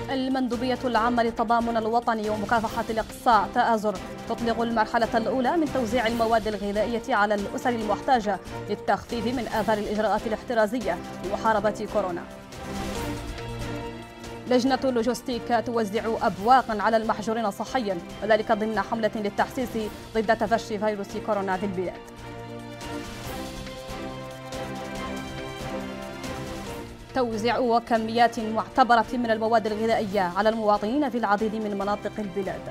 المندوبية العامة للتضامن الوطني ومكافحة الإقصاء تآزر تطلق المرحلة الأولى من توزيع المواد الغذائية على الأسر المحتاجة للتخفيف من آثار الإجراءات الاحترازية لمحاربة كورونا. لجنة اللوجستيك توزع أبواقا على المحجورين صحيا، وذلك ضمن حملة للتحسيس ضد تفشي فيروس كورونا في البلاد. توزيع كميات معتبرة من المواد الغذائية على المواطنين في العديد من مناطق البلاد.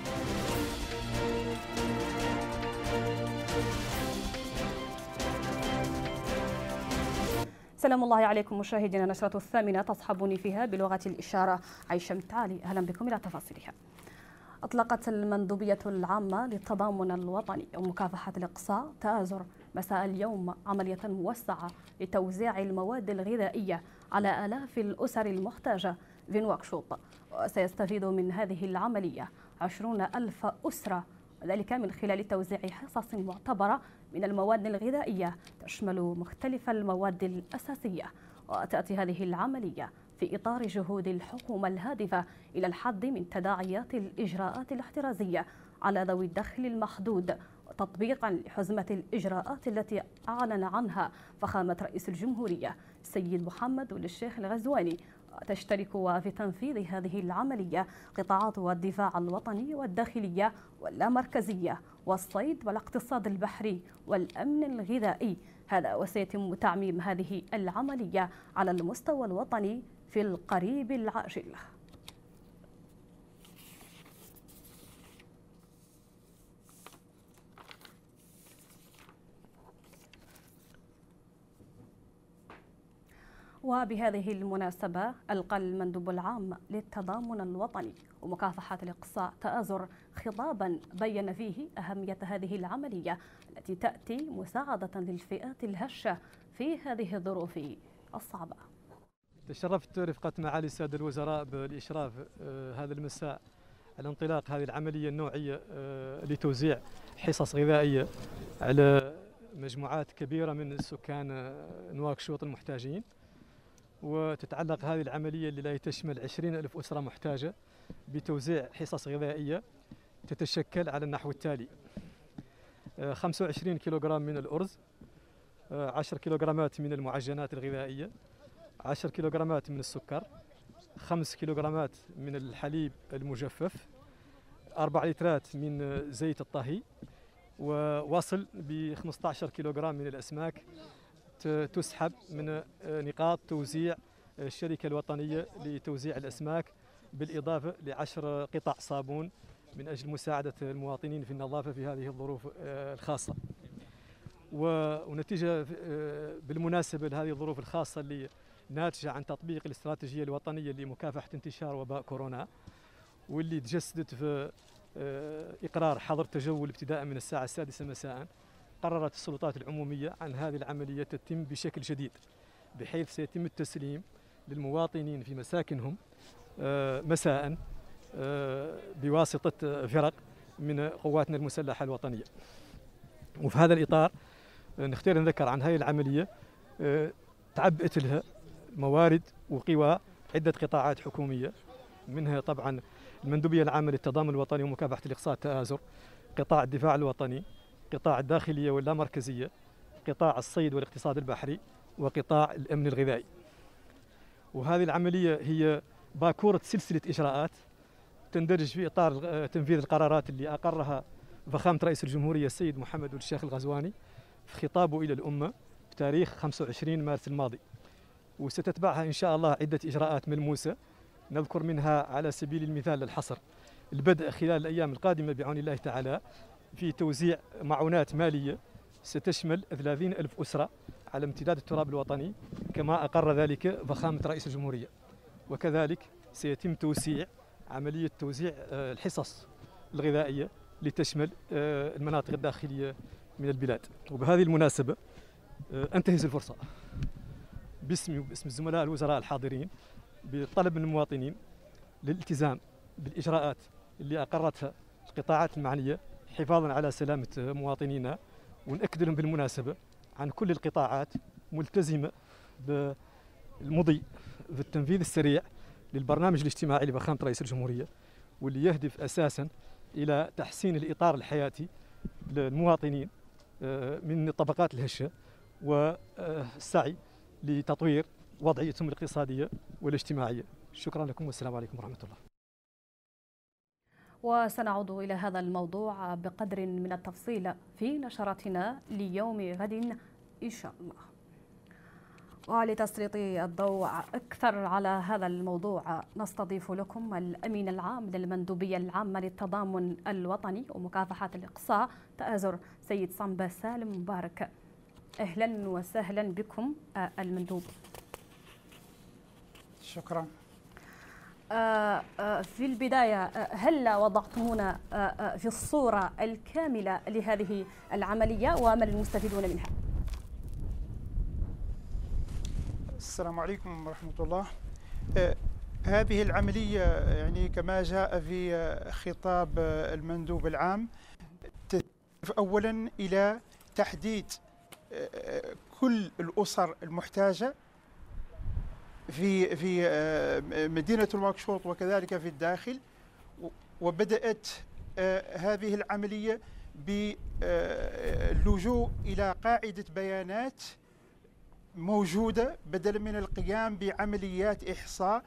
سلام الله عليكم مشاهدينا. نشرة الثامنة تصحبني فيها بلغة الإشارة عيشة متعالي. أهلا بكم إلى تفاصيلها. أطلقت المندوبية العامة للتضامن الوطني ومكافحة الإقصاء تآزر مساء اليوم عملية موسعة لتوزيع المواد الغذائية على آلاف الأسر المحتاجة في نواكشوط، وسيستفيد من هذه العملية 20,000 أسرة، وذلك من خلال توزيع حصص معتبرة من المواد الغذائية تشمل مختلف المواد الأساسية. وتأتي هذه العملية في إطار جهود الحكومة الهادفة إلى الحد من تداعيات الإجراءات الاحترازية على ذوي الدخل المحدود، وتطبيقا لحزمة الإجراءات التي أعلن عنها فخامة رئيس الجمهورية السيد محمد الشيخ الغزواني. تشترك في تنفيذ هذه العملية قطاعات الدفاع الوطني والداخلية واللامركزية والصيد والاقتصاد البحري والأمن الغذائي. هذا وسيتم تعميم هذه العملية على المستوى الوطني في القريب العاجل. وبهذه المناسبة ألقى المندوب العام للتضامن الوطني ومكافحة الإقصاء تآزر خطابا بين فيه أهمية هذه العملية التي تأتي مساعدة للفئات الهشة في هذه الظروف الصعبة. تشرفت رفقة معالي السادة الوزراء بالإشراف هذا المساء على انطلاق هذه العملية النوعية لتوزيع حصص غذائية على مجموعات كبيرة من سكان نواكشوط المحتاجين. وتتعلق هذه العملية اللي تشمل 20,000 أسرة محتاجة بتوزيع حصص غذائية تتشكل على النحو التالي: 25 كيلوغرام من الأرز، 10 كيلوغرامات من المعجنات الغذائية، 10 كيلوغرامات من السكر، 5 كيلوغرامات من الحليب المجفف، 4 لترات من زيت الطهي، ووصل ب 15 كيلوغرام من الأسماك تسحب من نقاط توزيع الشركة الوطنية لتوزيع الأسماك، بالإضافة ل10 قطع صابون من أجل مساعدة المواطنين في النظافة في هذه الظروف الخاصة. ونتيجة بالمناسبة لهذه الظروف الخاصة اللي ناتجة عن تطبيق الاستراتيجية الوطنية لمكافحة انتشار وباء كورونا، واللي تجسدت في إقرار حظر تجول ابتداء من الساعة 6 مساء، قررت السلطات العمومية عن هذه العملية تتم بشكل جديد، بحيث سيتم التسليم للمواطنين في مساكنهم مساء بواسطة فرق من قواتنا المسلحة الوطنية. وفي هذا الإطار نختار نذكر عن هذه العملية تعبئت لها موارد وقوى عدة قطاعات حكومية، منها طبعا المندوبية العامة للتضامن الوطني ومكافحة الإقصاء تآزر، قطاع الدفاع الوطني، قطاع الداخلية واللامركزية، قطاع الصيد والاقتصاد البحري، وقطاع الأمن الغذائي. وهذه العملية هي باكورة سلسلة إجراءات تندرج في إطار تنفيذ القرارات اللي أقرها فخامة رئيس الجمهورية السيد محمد الشيخ الغزواني في خطابه إلى الأمة بتاريخ 25 مارس الماضي. وستتبعها إن شاء الله عدة إجراءات ملموسة، نذكر منها على سبيل المثال للحصر البدء خلال الأيام القادمة بعون الله تعالى في توزيع معونات مالية ستشمل 30,000 أسرة على امتداد التراب الوطني كما أقر ذلك فخامة رئيس الجمهورية. وكذلك سيتم عملية توزيع الحصص الغذائية لتشمل المناطق الداخلية من البلاد. وبهذه المناسبة أنتهز الفرصة باسمي وباسم الزملاء الوزراء الحاضرين بطلب من المواطنين للالتزام بالإجراءات اللي أقرتها القطاعات المعنية حفاظا على سلامة مواطنينا. ونأكد لهم بالمناسبة عن كل القطاعات ملتزمة بالمضي في التنفيذ السريع للبرنامج الاجتماعي لفخامة رئيس الجمهورية، واللي يهدف أساسا إلى تحسين الإطار الحياتي للمواطنين من الطبقات الهشة، والسعي لتطوير وضعيتهم الاقتصادية والاجتماعية. شكرا لكم والسلام عليكم ورحمة الله. وسنعود إلى هذا الموضوع بقدر من التفصيل في نشراتنا ليوم غد إن شاء الله. ولتسليط الضوء أكثر على هذا الموضوع نستضيف لكم الأمين العام للمندوبية العامة للتضامن الوطني ومكافحة الإقصاء تآزر سيد صنبا سالم مبارك. أهلا وسهلا بكم المندوب. شكرا. في البداية هل وضعتمونا في الصورة الكاملة لهذه العملية ومن المستفيدون منها؟ السلام عليكم ورحمة الله. هذه العملية يعني كما جاء في خطاب المندوب العام تهدف أولا إلى تحديد كل الأسر المحتاجة في مدينة نواكشوط وكذلك في الداخل، وبدأت هذه العملية باللجوء إلى قاعدة بيانات موجودة بدلا من القيام بعمليات إحصاء،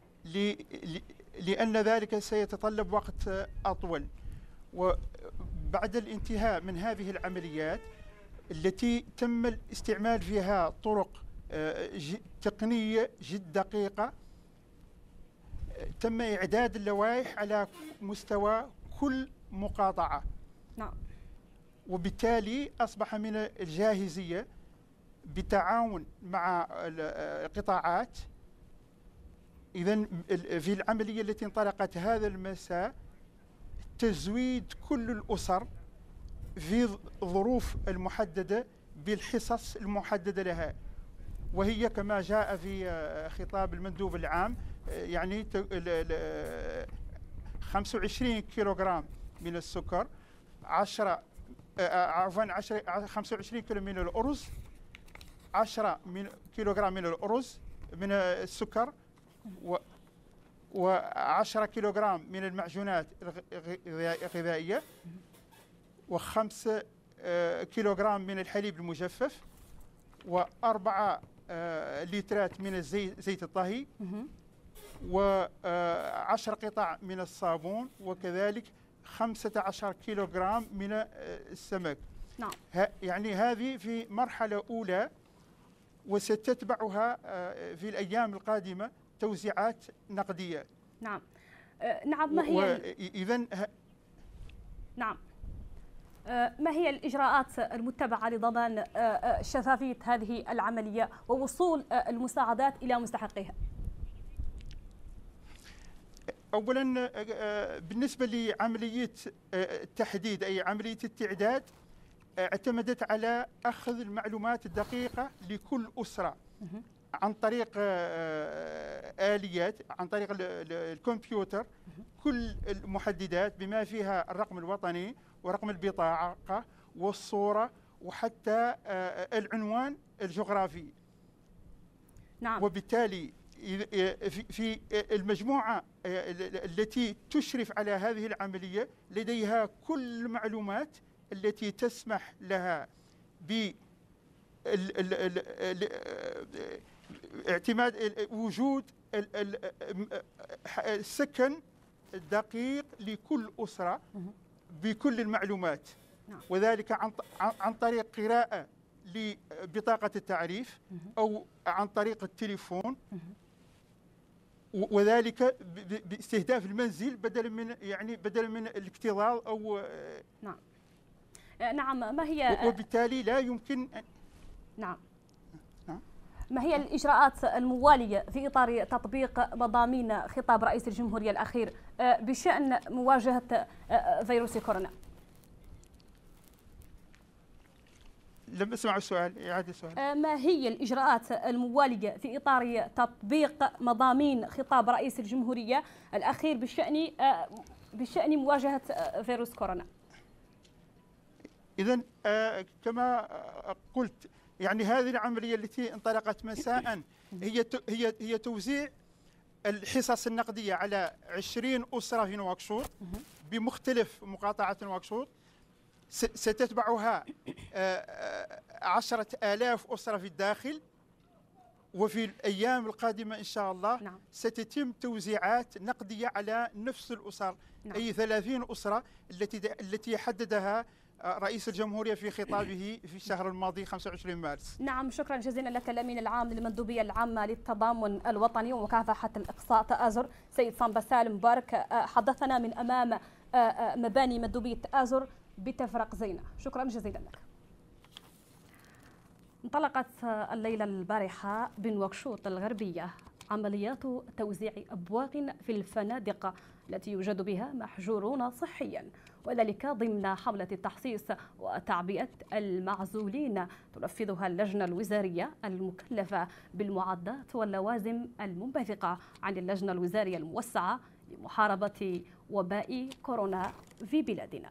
لأن ذلك سيتطلب وقت أطول. وبعد الانتهاء من هذه العمليات التي تم الاستعمال فيها طرق تقنية جد دقيقة، تم إعداد اللوائح على مستوى كل مقاطعة. نعم. وبالتالي أصبح من الجاهزية بالتعاون مع القطاعات. إذن في العملية التي انطلقت هذا المساء تزويد كل الأسر في الظروف المحددة بالحصص المحددة لها، وهي كما جاء في خطاب المندوب العام يعني 25 كيلوغرام من السكر، 25 كيلو من الأرز، 10 كيلوغرام من الأرز من السكر، و10 كيلوغرام من المعجونات الغذائية، و5 كيلوغرام من الحليب المجفف، و4 لترات من زيت الطهي، و10 قطع من الصابون، وكذلك 15 كيلوغرام من السمك. نعم. يعني هذه في مرحلة أولى، وستتبعها في الأيام القادمة توزيعات نقدية. نعم. نعم. ما هي نعم. ما هي الإجراءات المتبعة لضمان شفافية هذه العملية ووصول المساعدات إلى مستحقيها؟ أولا بالنسبة لعملية التحديد أي عملية التعداد، اعتمدت على أخذ المعلومات الدقيقة لكل أسرة عن طريق آليات، عن طريق الكمبيوتر، كل المحددات بما فيها الرقم الوطني ورقم البطاقة والصورة وحتى العنوان الجغرافي. نعم. وبالتالي في المجموعة التي تشرف على هذه العملية لديها كل المعلومات التي تسمح لها باعتماد وجود السكن الدقيق لكل أسرة بكل المعلومات. وذلك عن طريق قراءة لبطاقة التعريف أو عن طريق التليفون، وذلك باستهداف المنزل بدلا من الاكتظاظ أو نعم. نعم. ما هي وبالتالي لا يمكن نعم. ما هي الإجراءات الموالية في إطار تطبيق مضامين خطاب رئيس الجمهورية الأخير بشأن مواجهة فيروس كورونا؟ لم أسمع السؤال، إعادة السؤال. ما هي الإجراءات الموالية في إطار تطبيق مضامين خطاب رئيس الجمهورية الأخير بشأن مواجهة فيروس كورونا؟ إذن كما قلت، يعني هذه العملية التي انطلقت مساء هي توزيع الحصص النقدية على 20 أسرة في نواكشوط بمختلف مقاطعات نواكشوط، ستتبعها 10,000 أسرة في الداخل. وفي الأيام القادمة إن شاء الله ستتم توزيعات نقدية على نفس الأسر، أي 30 أسرة التي حددها رئيس الجمهورية في خطابه في الشهر الماضي 25 مارس. نعم، شكرا جزيلا لك الأمين العام للمندوبية العامة للتضامن الوطني ومكافحة الإقصاء تآزر سيد صنبا سالم مبارك، حدثنا من أمام مباني مندوبية تآزر بتفرق زينة. شكرا جزيلا لك. انطلقت الليلة البارحة بنواكشوط الغربية عمليات توزيع أبواق في الفنادق التي يوجد بها محجورون صحيا، وذلك ضمن حملة التحصيص وتعبئة المعزولين تنفذها اللجنة الوزارية المكلفة بالمعدات واللوازم المنبثقة عن اللجنة الوزارية الموسعة لمحاربة وباء كورونا في بلادنا.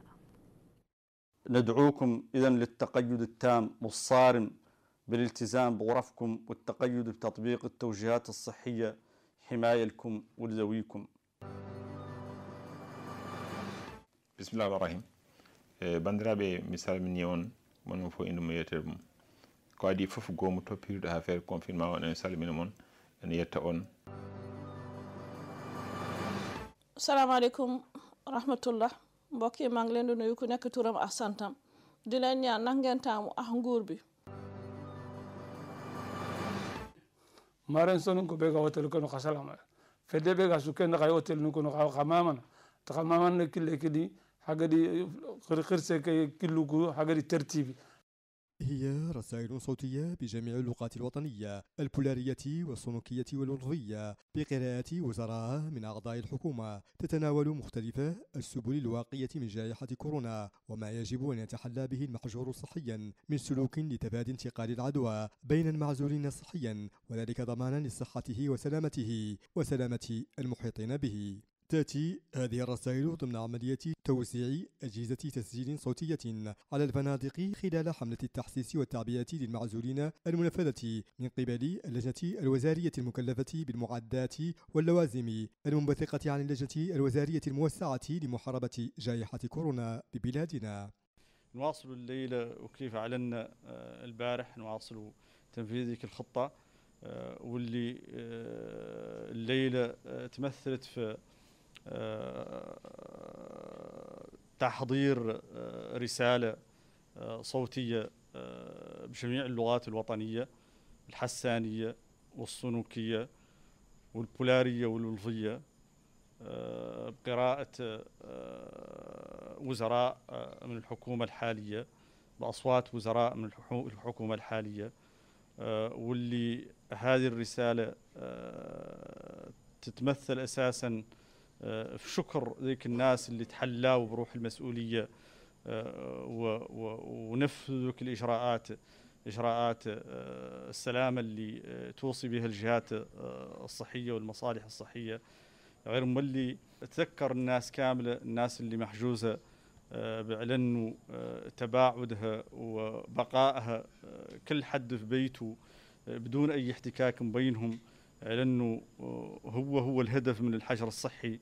ندعوكم إذن للتقيد التام والصارم بالالتزام بغرفكم والتقيد بتطبيق التوجيهات الصحية حماية لكم ولذويكم. بسم الله الرحمن الرحيم. bandiraɓe mi salmini on mon fof inde mo yetere mum ko adi fof gomo toppirɗo ha feere confinement on en salmina mon en yetta on. Assalamu alaikum rahmatullah. mbokk yi maa ngi leen di nuyu ku nekk turam ak santam di leen ñaan nag ngeen taamu ak nguur bi. maren sonu ko be ga hotel ko no khasalama fedde be ga su ken ga hotel nu ko no khamamana ta khamamana kille kidi hagadi khirse kay killugo hagadi tertibi. هي رسائل صوتية بجميع اللغات الوطنية البولارية والصنوكية والأردية بقراءة وزراء من أعضاء الحكومة تتناول مختلف السبل الواقية من جائحة كورونا وما يجب أن يتحلى به المحجور صحيا من سلوك لتفادي انتقال العدوى بين المعزولين صحيا، وذلك ضمانا لصحته وسلامته وسلامة المحيطين به. تأتي هذه الرسائل ضمن عملية توزيع أجهزة تسجيل صوتية على الفنادق خلال حملة التحسيس والتعبئة للمعزولين المنفذة من قبل اللجنة الوزارية المكلفة بالمعدات واللوازم المنبثقة عن اللجنة الوزارية الموسعة لمحاربة جائحة كورونا ببلادنا. نواصل الليلة وكيف أعلنا البارح نواصل تنفيذ ذيك الخطة واللي الليلة تمثلت في تحضير رسالة صوتية بجميع اللغات الوطنية الحسانية والصنوكية والبولارية والولفية بقراءة وزراء من الحكومة الحالية بأصوات وزراء من الحكومة الحالية، واللي هذه الرسالة تتمثل أساساً في شكر ذيك الناس اللي تحلاوا بروح المسؤولية ونفذوا إجراءات السلامة اللي توصي بها الجهات الصحية والمصالح الصحية. غير مولي تذكر الناس كاملة، الناس اللي محجوزة بإعلنوا تباعدها وبقائها كل حد في بيته بدون أي احتكاك بينهم، لأنه هو الهدف من الحجر الصحي،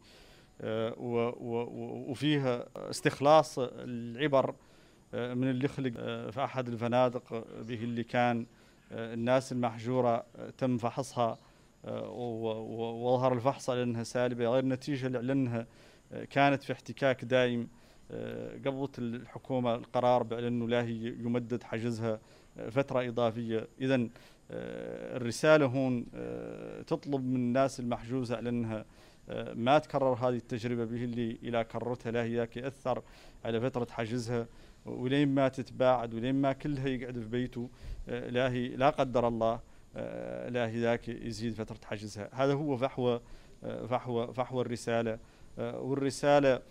وفيها استخلاص العبر من اللي خلق في أحد الفنادق به اللي كان الناس المحجورة تم فحصها وظهر الفحص على أنها سالبة، غير نتيجة لأنها كانت في احتكاك دائم. قبضت الحكومة القرار بأنه لا هي يمدد حجزها فترة إضافية. إذن الرسالة هون تطلب من الناس المحجوزة على أنها ما تكرر هذه التجربة به اللي إلى كررتها لا هي يأثر على فترة حجزها، ولين ما تتباعد ولين ما كلها يقعد في بيته لا قدر الله لا هي ذاك يزيد فترة حجزها. هذا هو فحوى الرسالة. والرسالة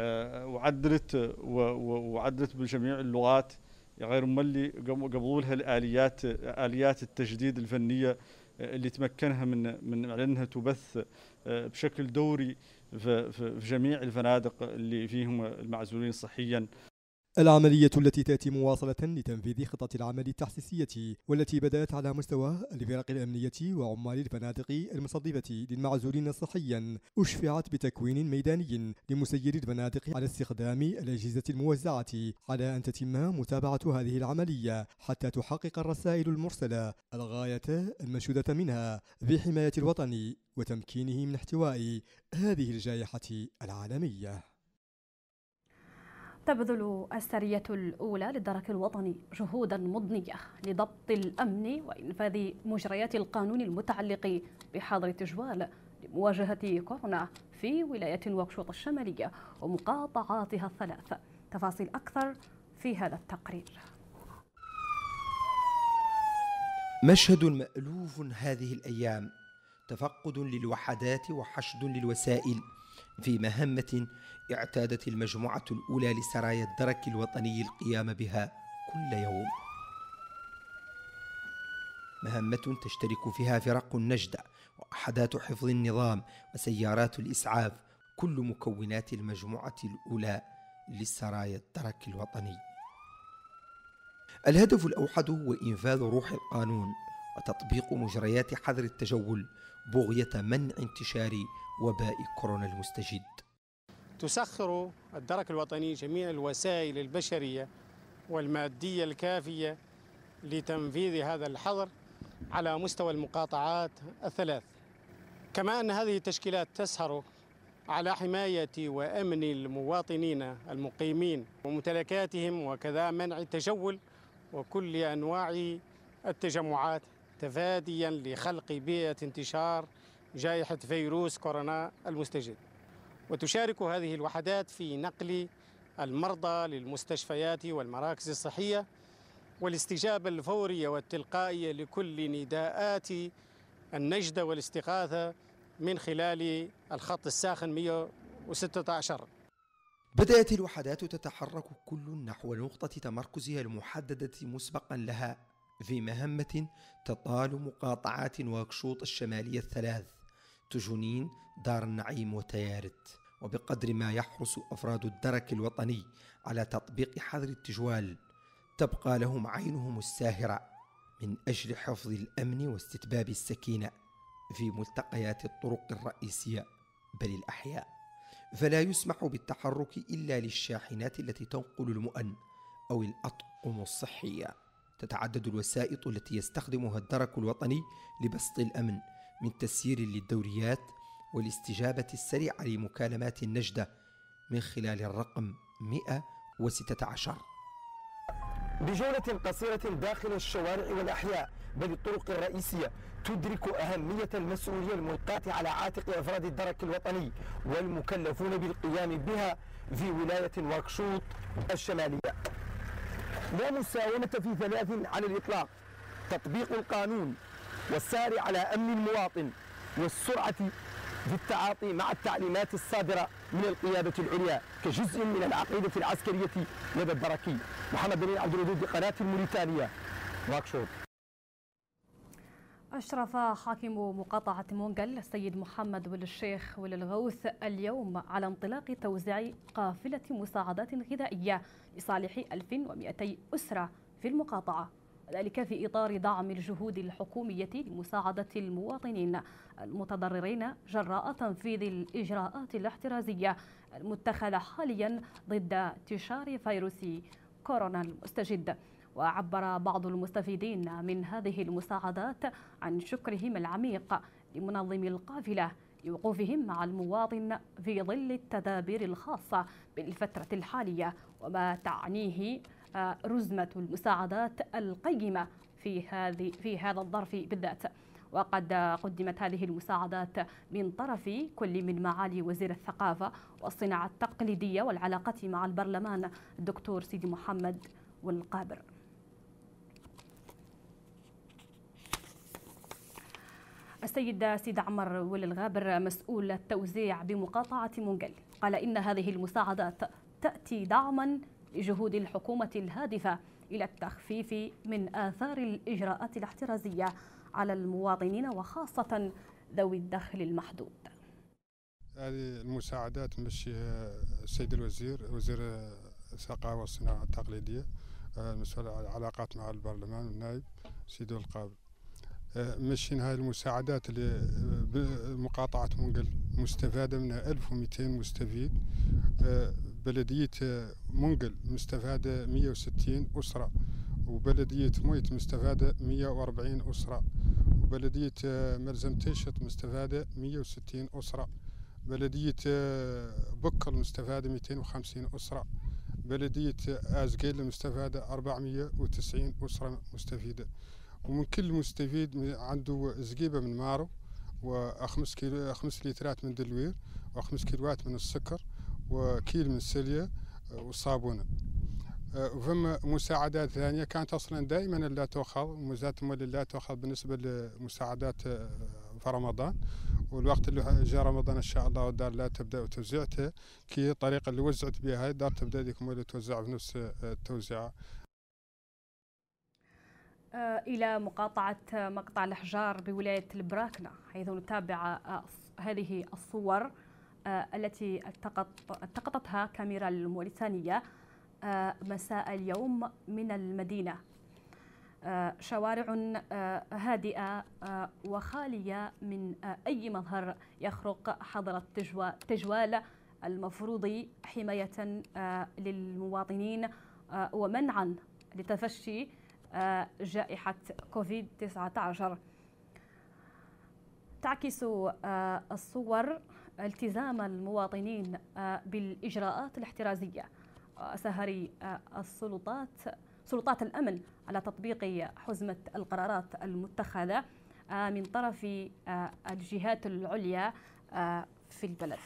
وعدلت بجميع اللغات، غير مولي قبولها آليات التجديد الفنية اللي تمكنها من أنها تبث بشكل دوري في جميع الفنادق اللي فيهم المعزولين صحيا. العملية التي تأتي مواصلة لتنفيذ خطة العمل التحسيسية والتي بدأت على مستوى الفرق الأمنية وعمال الفنادق المستضيفة للمعزولين صحيا أشفعت بتكوين ميداني لمسيري الفنادق على استخدام الأجهزة الموزعة على أن تتم متابعة هذه العملية حتى تحقق الرسائل المرسلة الغاية المنشودة منها في حماية الوطن وتمكينه من احتواء هذه الجائحة العالمية. تبذل السرية الأولى للدرك الوطني جهودا مضنية لضبط الأمن وإنفاذ مجريات القانون المتعلق بحظر التجوال لمواجهة كورونا في ولاية نواكشوط الشمالية ومقاطعاتها الثلاث. تفاصيل أكثر في هذا التقرير. مشهد مألوف هذه الأيام، تفقد للوحدات وحشد للوسائل في مهمة اعتادت المجموعة الأولى لسرايا الدرك الوطني القيام بها كل يوم. مهمة تشترك فيها فرق النجدة ووحدات حفظ النظام وسيارات الإسعاف، كل مكونات المجموعة الأولى لسرايا الدرك الوطني. الهدف الأوحد هو إنفاذ روح القانون وتطبيق مجريات حظر التجول بغية منع انتشار وباء كورونا المستجد. تسخر الدرك الوطني جميع الوسائل البشرية والمادية الكافية لتنفيذ هذا الحظر على مستوى المقاطعات الثلاث، كما أن هذه التشكيلات تسهر على حماية وأمن المواطنين المقيمين وممتلكاتهم، وكذا منع التجول وكل أنواع التجمعات تفاديا لخلق بيئة انتشار جائحة فيروس كورونا المستجد. وتشارك هذه الوحدات في نقل المرضى للمستشفيات والمراكز الصحية والاستجابة الفورية والتلقائية لكل نداءات النجدة والاستغاثة من خلال الخط الساخن 116. بدأت الوحدات تتحرك كل نحو نقطة تمركزها المحددة مسبقا لها في مهمة تطال مقاطعات نواكشوط الشمالية الثلاث: تجنين، دار النعيم، وتيارت. وبقدر ما يحرص أفراد الدرك الوطني على تطبيق حظر التجوال، تبقى لهم عينهم الساهرة من أجل حفظ الأمن واستتباب السكينة في ملتقيات الطرق الرئيسية بل الأحياء، فلا يسمح بالتحرك إلا للشاحنات التي تنقل المؤن أو الأطقم الصحية. تتعدد الوسائط التي يستخدمها الدرك الوطني لبسط الأمن، من تسيير للدوريات والاستجابة السريعة لمكالمات النجدة من خلال الرقم 116. بجولة قصيرة داخل الشوارع والأحياء بل الطرق الرئيسية تدرك أهمية المسؤولية الملقاة على عاتق أفراد الدرك الوطني والمكلفون بالقيام بها في ولاية نواكشوط الشمالية. لا مساومة في ثلاث على الإطلاق: تطبيق القانون والسار على أمن المواطن والسرعة في التعاطي مع التعليمات الصادرة من القيادة العليا كجزء من العقيدة العسكرية لدى الدركي. محمد بن عبد الودود، قناة الموريتانية، نواكشوط. أشرف حاكم مقاطعة مونغل السيد محمد ول الشيخ ول الغوث اليوم على انطلاق توزيع قافلة مساعدات غذائية لصالح 1200 أسرة في المقاطعة، ذلك في إطار دعم الجهود الحكومية لمساعدة المواطنين المتضررين جراء تنفيذ الإجراءات الاحترازية المتخذة حاليا ضد انتشار فيروس كورونا المستجد. وعبر بعض المستفيدين من هذه المساعدات عن شكرهم العميق لمنظمي القافلة لوقوفهم مع المواطن في ظل التدابير الخاصة بالفترة الحالية وما تعنيه رزمة المساعدات القيمة في هذا الظرف بالذات. وقد قدمت هذه المساعدات من طرف كل من معالي وزير الثقافة والصناعة التقليدية والعلاقة مع البرلمان الدكتور سيدي محمد والقابر. السيد سيد عمر ول الغابر مسؤول التوزيع بمقاطعة مونغل قال إن هذه المساعدات تأتي دعما لجهود الحكومة الهادفة إلى التخفيف من آثار الإجراءات الاحترازية على المواطنين وخاصة ذوي الدخل المحدود. هذه المساعدات مشيها السيد الوزير، وزير الثقافة والصناعة التقليدية المسؤول عن العلاقات مع البرلمان والنائب سيدو القابل. مشين هاي المساعدات اللي بمقاطعة منقل مستفادة منها 1200 مستفيد. بلدية منقل مستفادة 160 أسرة، وبلدية مويت مستفادة 140 أسرة، وبلدية ملزم تيشط مستفادة 160 أسرة، بلدية بكر مستفادة 250 أسرة، بلدية آزقيل مستفادة 490 أسرة مستفيدة. ومن كل مستفيد عنده زقيبة من مارو، و5 لترات من دلوير، و5 كيلوات من السكر، وكيل من سلية وصابونة. وفما مساعدات ثانية كانت أصلا دائما لا تؤخذ، ومزات لا تؤخذ بالنسبة لمساعدات في رمضان، والوقت اللي جاء رمضان إن شاء الله والدار لا تبدأ توزيعتها كي الطريقة اللي وزعت بها هاي الدار تبدأ ديكم اللي توزع في نفس التوزيعة. إلى مقاطعة مقطع الأحجار بولاية البراكنة، حيث نتابع هذه الصور التي التقطتها كاميرا الموريتانية مساء اليوم من المدينة. شوارع هادئة وخالية من أي مظهر يخرق حظر التجوال المفروض حماية للمواطنين ومنعا لتفشي جائحة كوفيد-19. تعكس الصور التزام المواطنين بالإجراءات الاحترازية وسهر سلطات الأمن على تطبيق حزمة القرارات المتخذة من طرف الجهات العليا في البلد.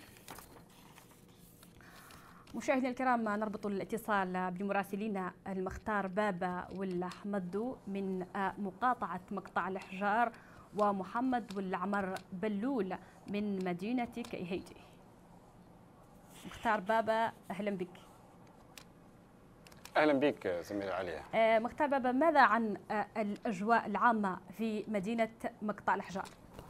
مشاهدينا الكرام، نربط الاتصال بمراسلينا المختار بابا والحمدو من مقاطعة مقطع الأحجار ومحمد والعمر بلول من مدينة كيهيتي. مختار بابا، أهلا بك. أهلا بك زميلة عليا. مختار بابا، ماذا عن الأجواء العامة في مدينة مقطع الأحجار؟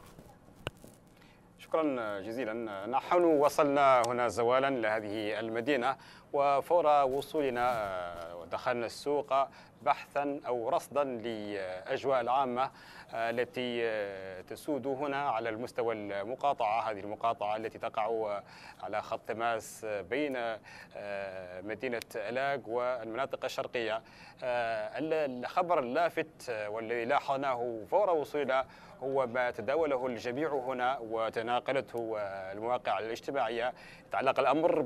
شكرا جزيلا. نحن وصلنا هنا زوالا لهذه المدينة، وفور وصولنا دخلنا السوق بحثا أو رصدا لأجواء العامة التي تسود هنا على المستوى المقاطعة. هذه المقاطعة التي تقع على خط تماس بين مدينة ألاق والمناطق الشرقية. الخبر اللافت والذي لاحظناه فور وصولنا هو ما تداوله الجميع هنا وتناقلته المواقع الاجتماعية. يتعلق الأمر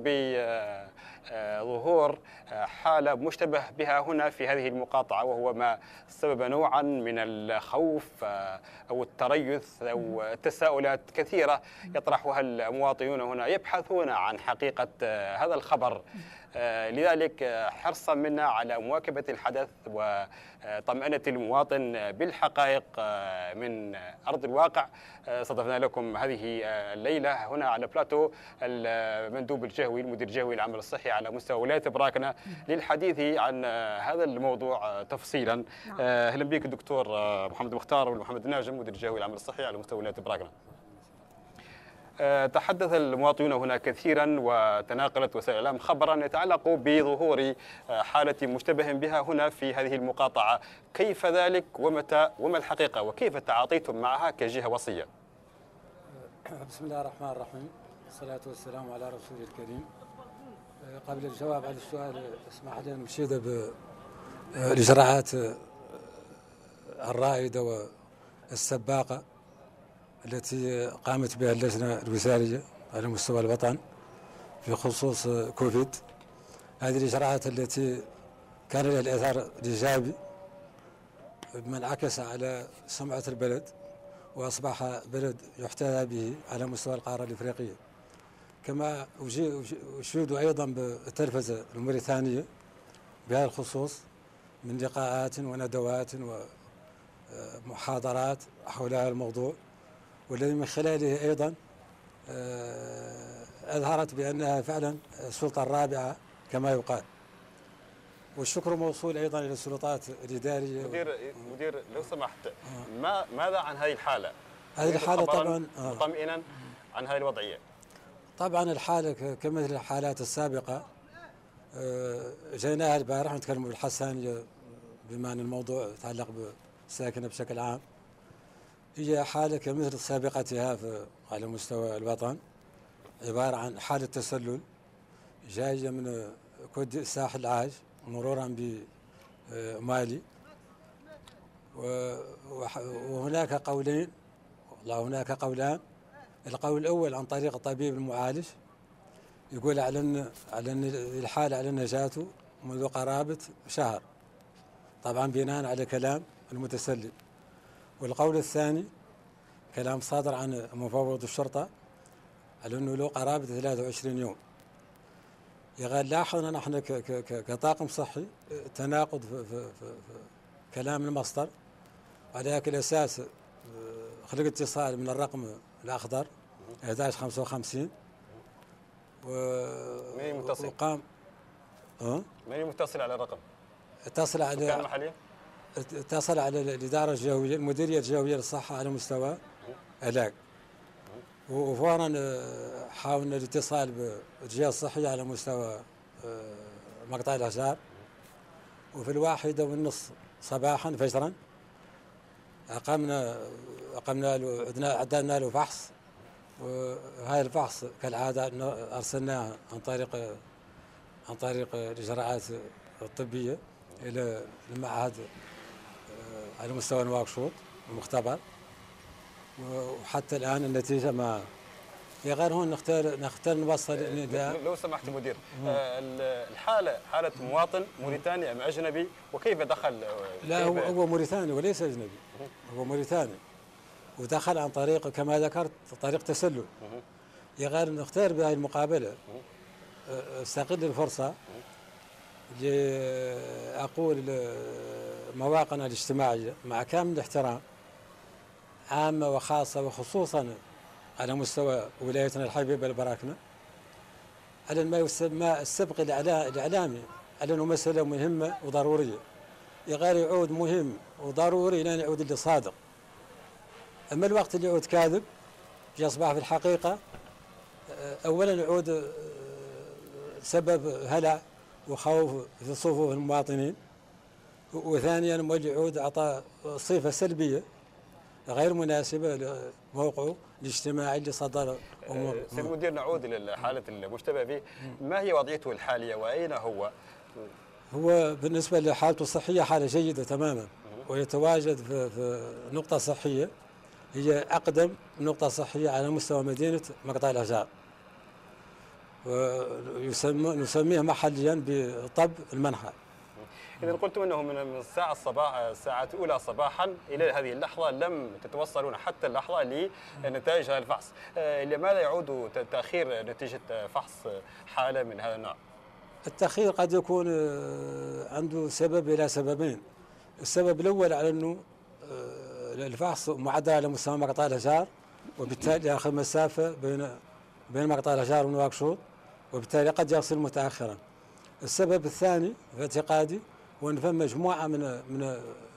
بظهور حالة مشتبه بها هنا في هذه المقاطعة، وهو ما سبب نوعا من الخوف أو التريث أو التساؤلات كثيرة يطرحها المواطنون هنا، يبحثون عن حقيقة هذا الخبر. لذلك حرصا منا على مواكبة الحدث وطمأنة المواطن بالحقائق من أرض الواقع، صدفنا لكم هذه الليلة هنا على بلاتو المندوب الجهوي المدير الجهوي للعمل الصحي على مستوى ولاية براكنة للحديث عن هذا الموضوع تفصيلا. أهلا بك الدكتور محمد مختار ومحمد ناجم مدير الجهوي للعمل الصحي على مستوى ولاية براكنة. تحدث المواطنون هنا كثيرا وتناقلت وسائل الإعلام خبرا يتعلق بظهور حالة مشتبه بها هنا في هذه المقاطعة، كيف ذلك ومتى وما الحقيقة وكيف تعاطيتم معها كجهة وصية؟ بسم الله الرحمن الرحيم، والصلاة والسلام على رسول الكريم. قبل الجواب على السؤال اسمح لي أن أشيد بالإجراءات الرائدة والسباقة التي قامت بها اللجنة الوزارية على مستوى الوطن في خصوص كوفيد. هذه الإجراءات التي كان لها الأثر الإيجابي بما انعكس على سمعة البلد وأصبح بلد يحتذى به على مستوى القارة الإفريقية. كما أشيد أيضا بالتلفزة الموريتانية بهذا الخصوص من لقاءات وندوات ومحاضرات حول هذا الموضوع، والذي من خلاله أيضا أظهرت بأنها فعلا السلطة الرابعة كما يقال. والشكر موصول أيضا إلى السلطات الإدارية. مدير لو سمحت، ماذا عن هذه الحالة؟ هذه الحالة طبعا مطمئنا عن هذه الوضعية. طبعا الحالة كمثل الحالات السابقة جينا البارح نتكلموا بالحسانية بما أن الموضوع يتعلق بالساكنة بشكل عام. هي حالة كمثل سابقتها على مستوى الوطن، عبارة عن حالة تسلل جاية من كود الساحل العاج مرورا بمالي، وهناك قولين، والله هناك قولان. القول الأول عن طريق الطبيب المعالج، يقول أعلن الحالة على نجاته منذ قرابة شهر، طبعا بناء على كلام المتسلل. والقول الثاني كلام صادر عن مفوض الشرطة على أنه له قرابة 23 يوم. يقال لاحظنا نحن كطاقم صحي تناقض في كلام المصدر، على ذاك الأساس خلق اتصال من الرقم الأخضر 1155 من متصل؟ وقام من متصل على الرقم؟ اتصل على اتصل على الإدارة الجوية، المديرية الجوية للصحة على مستوى علاج، وفورا حاولنا الاتصال بالجهة الصحية على مستوى مقطع الأشجار. وفي 1:30 صباحا فجرا أقمنا له عدلنا له فحص، وهذا الفحص كالعادة أرسلناه عن طريق الإجراءات الطبية إلى المعهد على مستوى نواكشوط المختبر، وحتى الآن النتيجة ما غير هون نختار نوصل النداء. لو سمحت مدير، حالة مواطن موريتاني أم أجنبي، وكيف دخل؟ لا هو موريتاني وليس أجنبي، هو موريتاني ودخل عن طريق كما ذكرت طريق تسلل. غير نختار بهذه المقابلة استغل الفرصة لأقول مواقعنا الاجتماعية مع كامل الاحترام عامة وخاصة وخصوصا على مستوى ولايتنا الحبيبة البراكنة على ما يسمى السبق الإعلامي على أنه مسألة مهمة وضرورية. غير يعود مهم وضروري لأن يعود اللي صادق، أما الوقت اللي يعود كاذب يصبح في الحقيقة أولا يعود سبب هلع وخوف في صفوف المواطنين، وثانيا يعود أعطى صفة سلبية غير مناسبة لموقعه الاجتماعي اللي صدر. سيد المدير، نعود إلى حالة المشتبه فيه، ما هي وضعيته الحالية وأين هو؟ هو بالنسبة لحالته الصحية حالة جيدة تماما، ويتواجد في نقطة صحية هي أقدم نقطة صحية على مستوى مدينة مقطع الأشجار، ونسميه محليا بطب المنحى. إذا قلتم أنه من الساعات الأولى صباحا إلى هذه اللحظة لم تتوصلون حتى اللحظة لنتائج هذا الفحص، لماذا يعود تأخير نتيجة فحص حالة من هذا النوع؟ التأخير قد يكون عنده سبب إلى سببين. السبب الأول على أنه الفحص معدل على مستوى مقطع الأشجار، وبالتالي يأخذ مسافة بين مقطع الأشجار ونواكشوط، وبالتالي قد يصل متأخرا. السبب الثاني في اعتقادي هو أن فما مجموعة من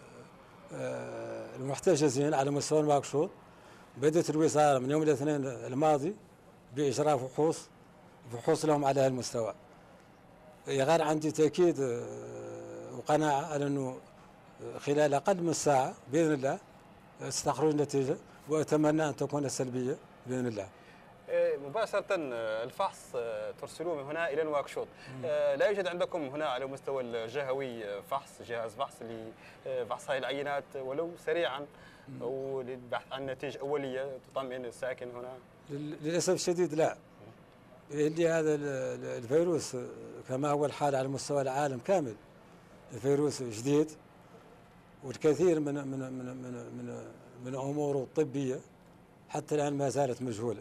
المحتجزين على مستوى نواكشوط بدأت الوزارة من يوم الاثنين الماضي بإجراء فحوص لهم على هذا المستوى. غير عندي تأكيد وقناعة على أنه خلال أقل من ساعة بإذن الله ستخرج النتيجة، وأتمنى أن تكون سلبية بإذن الله. مباشرة الفحص ترسلوه من هنا إلى نواكشوط، لا يوجد عندكم هنا على مستوى الجهوي جهاز فحص لفحص هذه العينات ولو سريعا، أو للبحث عن نتائج أولية تطمئن الساكن هنا؟ للأسف الشديد لا. اللي هذا الفيروس كما هو الحال على مستوى العالم كامل، الفيروس جديد، والكثير من أموره الطبية حتى الآن ما زالت مجهولة،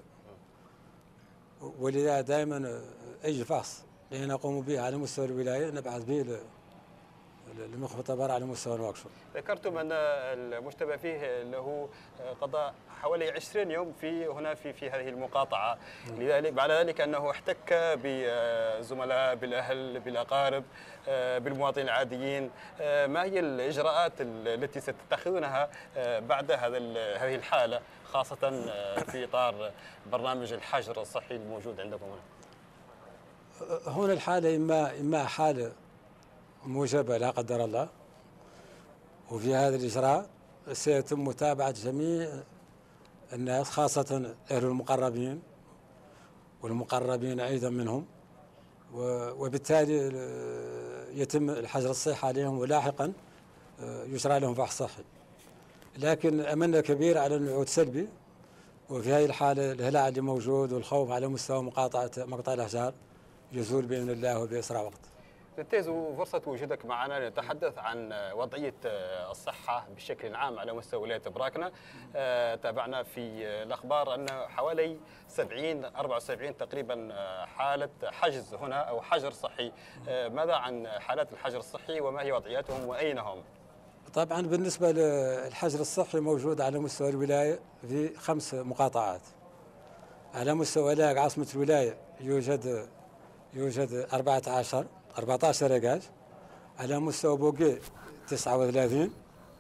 ولذا دائما أي فحص نقوم به على مستوى الولاية نبعث به للمختبر على مستوى نواكشوط. ذكرتم أن المشتبه فيه له قضاء حوالي 20 يوم في هذه المقاطعة، لذلك بعد ذلك أنه احتك بالزملاء، بالأهل، بالأقارب، بالمواطنين العاديين. ما هي الإجراءات التي ستتخذونها بعد هذه الحالة، خاصة في إطار برنامج الحجر الصحي الموجود عندكم هنا؟ هنا الحالة إما حالة موجبة لا قدر الله، وفي هذا الإجراء سيتم متابعة جميع الناس خاصة أهل المقربين والمقربين أيضا منهم، وبالتالي يتم الحجر الصحي عليهم، ولاحقا يجرى لهم فحص صحي. لكن أملنا كبير على أنه يعود سلبي، وفي هذه الحالة الهلع اللي موجود والخوف على مستوى مقطع الأحجار يزول بإذن الله وبأسرع وقت. ننتهز فرصة وجودك معنا لنتحدث عن وضعية الصحة بشكل عام على مستوى ولاية براكنا. تابعنا في الأخبار أن حوالي 74 تقريبا حالة حجز هنا أو حجر صحي. ماذا عن حالات الحجر الصحي وما هي وضعياتهم وأين هم؟ طبعا بالنسبة للحجر الصحي موجود على مستوى الولاية في 5 مقاطعات. على مستوى لاق عاصمة الولاية يوجد 14 رقاج. على مستوى بوقي 39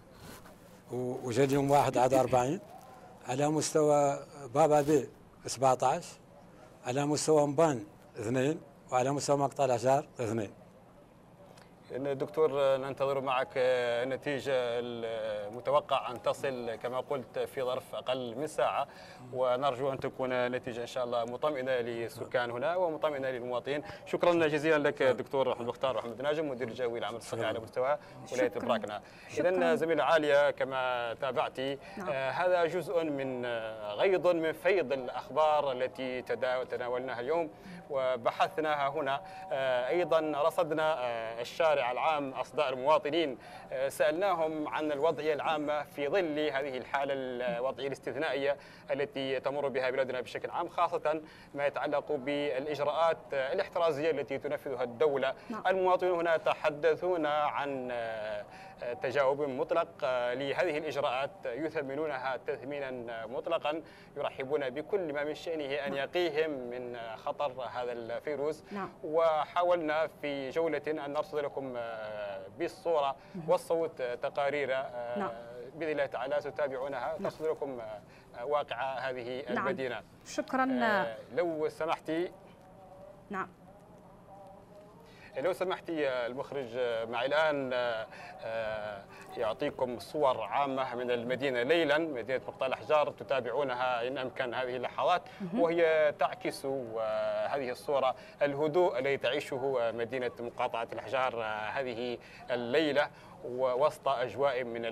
وجليم واحد عاد 40. على مستوى بابا بي 17. على مستوى مبان 2. وعلى مستوى مقطع الأحجار 2. دكتور ننتظر معك النتيجة المتوقع أن تصل كما قلت في ظرف أقل من ساعة، ونرجو أن تكون نتيجة إن شاء الله مطمئنة للسكان هنا ومطمئنة للمواطنين. شكرا جزيلا لك دكتور محمد مختار محمد ناجم، مدير الجوي للعمل الصحي على مستوى ولاية براكنا. إذن زميلة عالية كما تابعتي هذا جزء من غيض من فيض الأخبار التي تناولناها اليوم وبحثناها هنا. أيضا رصدنا الشارع العام أصداء المواطنين، سألناهم عن الوضعية العامة في ظل هذه الحالة الوضعية الاستثنائية التي تمر بها بلادنا بشكل عام، خاصة ما يتعلق بالإجراءات الاحترازية التي تنفذها الدولة. المواطنون هنا يتحدثون عن تجاوب مطلق لهذه الإجراءات، يثمنونها تثمينا مطلقا، يرحبون بكل ما من شأنه أن يقيهم من خطر هذا الفيروس. وحاولنا في جولة أن نرصد لكم بالصورة والصوت تقارير بإذن الله تعالى تتابعونها ترصد لكم واقع هذه المدينة. شكرا. لو سمحتي لو سمحتي المخرج معي الآن يعطيكم صور عامة من المدينة ليلا، مدينة مقطع الأحجار تتابعونها إن أمكن هذه اللحظات، وهي تعكس هذه الصورة الهدوء الذي تعيشه مدينة مقاطعة الأحجار هذه الليلة، ووسط أجواء من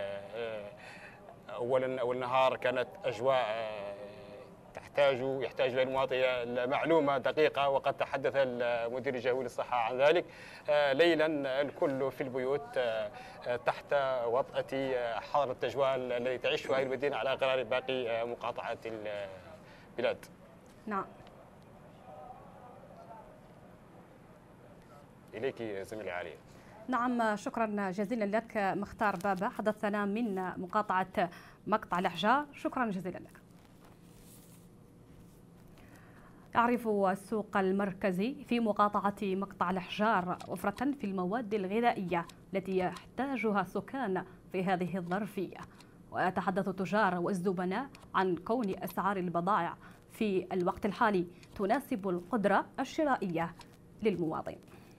أول النهار كانت أجواء يحتاج للمواطن معلومة دقيقة، وقد تحدث المدير الجوي للصحة عن ذلك. ليلا الكل في البيوت تحت وطأة حظر التجوال الذي تعيشه هذه المدينة على غرار باقي مقاطعات البلاد. نعم. إليك زميلي علي. نعم، شكرا جزيلا لك مختار بابا، حدثنا من مقاطعة مقطع الأحجار. شكرا جزيلا لك. يعرف السوق المركزي في مقاطعة مقطع الأحجار وفرة في المواد الغذائية التي يحتاجها السكان في هذه الظرفية. ويتحدث التجار والزبناء عن كون أسعار البضائع في الوقت الحالي تناسب القدرة الشرائية للمواطن.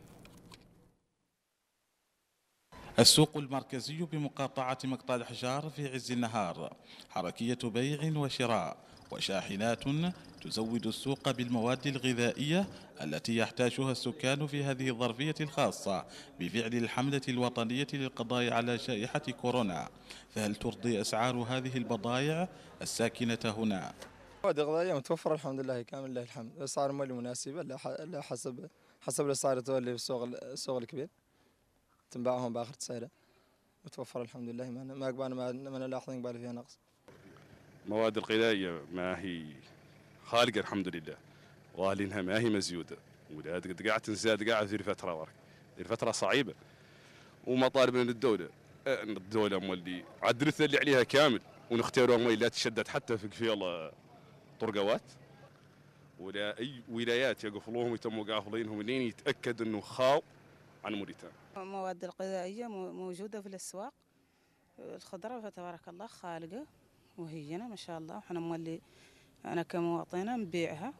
السوق المركزي بمقاطعة مقطع الأحجار في عز النهار حركية بيع وشراء وشاحنات تزود السوق بالمواد الغذائية التي يحتاجها السكان في هذه الظرفية الخاصة بفعل الحملة الوطنية للقضاء على جائحة كورونا. فهل ترضي أسعار هذه البضائع الساكنة هنا؟ المواد الغذائية متوفرة الحمد لله كامل لله الحمد، الأسعار مالي مناسبة حسب الأسعار تولي في السوق الكبير تنباعهم بآخر سعره متوفرة الحمد لله، ما قبلنا ما نلاحظ قبل فيها نقص. المواد الغذائية ما هي خالقة الحمد لله، وأهلينها ما هي مزيودة، وقاعد قاعد تنزاد قاعد في الفترة ورك، الفترة صعيبة، ومطالب من الدولة مولي عدلت اللي عليها كامل، ونختاروا مولي لا تشدد حتى في الله طرقوات، ولا أي ولايات يقفلوهم يتموا قافلينهم لين يتأكد إنه خاو عن موريتان. المواد الغذائية موجودة في الأسواق، الخضرة فتبارك الله خالقة وهينة ما شاء الله، وحنا مولي أنا كمواطنة نبيعها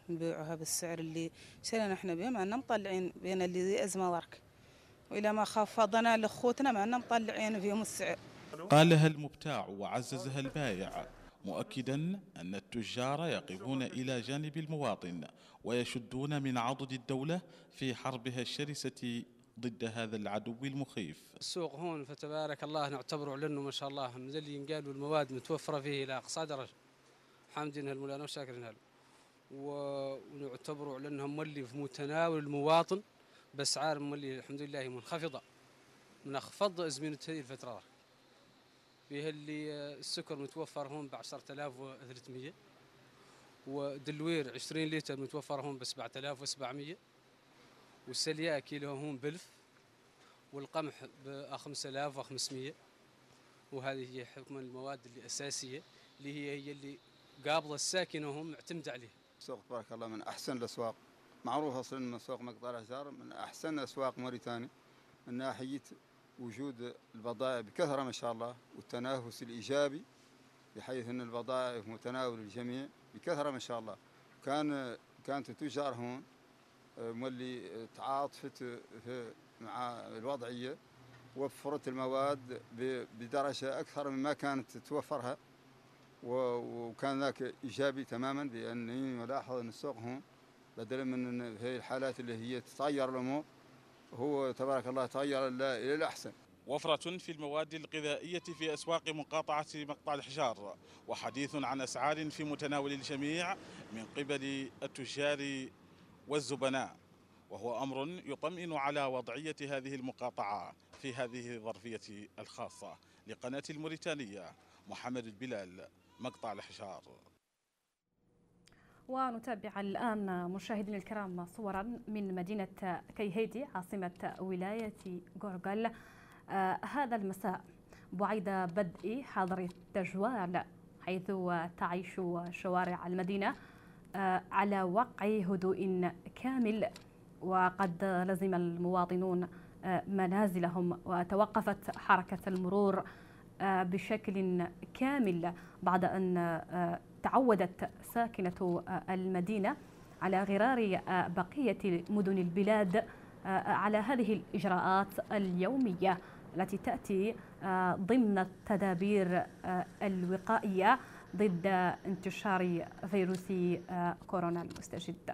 نبيعوها بالسعر اللي شرينا احنا به، مع اننا مطلعين بين اللي ازمه ورك، والى ما خفضنا لاخوتنا مع اننا مطلعين فيهم السعر. قالها المبتاع وعززها البائع، مؤكدا أن التجار يقفون إلى جانب المواطن ويشدون من عضد الدولة في حربها الشرسة ضد هذا العدو المخيف. السوق هون فتبارك الله نعتبره لأنه ما شاء الله من اللي ينقال والمواد متوفرة فيه إلى أقصى درجة، حامدين هالمولانا وشاكرين هالو، ونعتبره لأنه مولي في متناول المواطن بأسعار مولي الحمد لله منخفضة، من أخفض أزمنة هذه الفترة. به اللي السكر متوفر هون ب 10300، ودلوير 20 لتر متوفر هون ب 7700، والسلياء كيلو هون ب1000، والقمح ب 5500. وهذه هي حكم المواد اللي أساسية اللي هي اللي قابضة الساكنة هم معتمدة عليها. سوق تبارك الله من أحسن الأسواق، معروف أصلا أن سوق مقطع الحجار من أحسن أسواق موريتانيا من ناحية وجود البضائع بكثرة ما شاء الله، والتنافس الإيجابي بحيث أن البضائع في متناول الجميع بكثرة ما شاء الله. كانت التجار هون مولي تعاطفت مع الوضعية، وفرت المواد بدرجة أكثر مما كانت توفرها، وكان ذاك إيجابي تماما، بأنني ملاحظ أن السوق هون بدلا من هذه الحالات اللي هي تتغير الأمور، هو تبارك الله تغير إلى الأحسن. وفرة في المواد الغذائية في أسواق مقاطعة مقطع الحجار، وحديث عن أسعار في متناول الجميع من قبل التجار والزبناء، وهو أمر يطمئن على وضعية هذه المقاطعة في هذه الظرفية الخاصة. لقناة الموريتانية، محمد البلال، مقطع الحجار. ونتابع الآن مشاهدينا الكرام صورا من مدينة كيهيدي عاصمة ولاية غورغل هذا المساء بعيد بدء حظر التجوال، حيث تعيش شوارع المدينة على وقع هدوء كامل، وقد لزم المواطنون منازلهم وتوقفت حركة المرور بشكل كامل بعد أن تعودت ساكنة المدينة على غرار بقية مدن البلاد على هذه الإجراءات اليومية التي تأتي ضمن التدابير الوقائية ضد انتشار فيروس كورونا المستجد.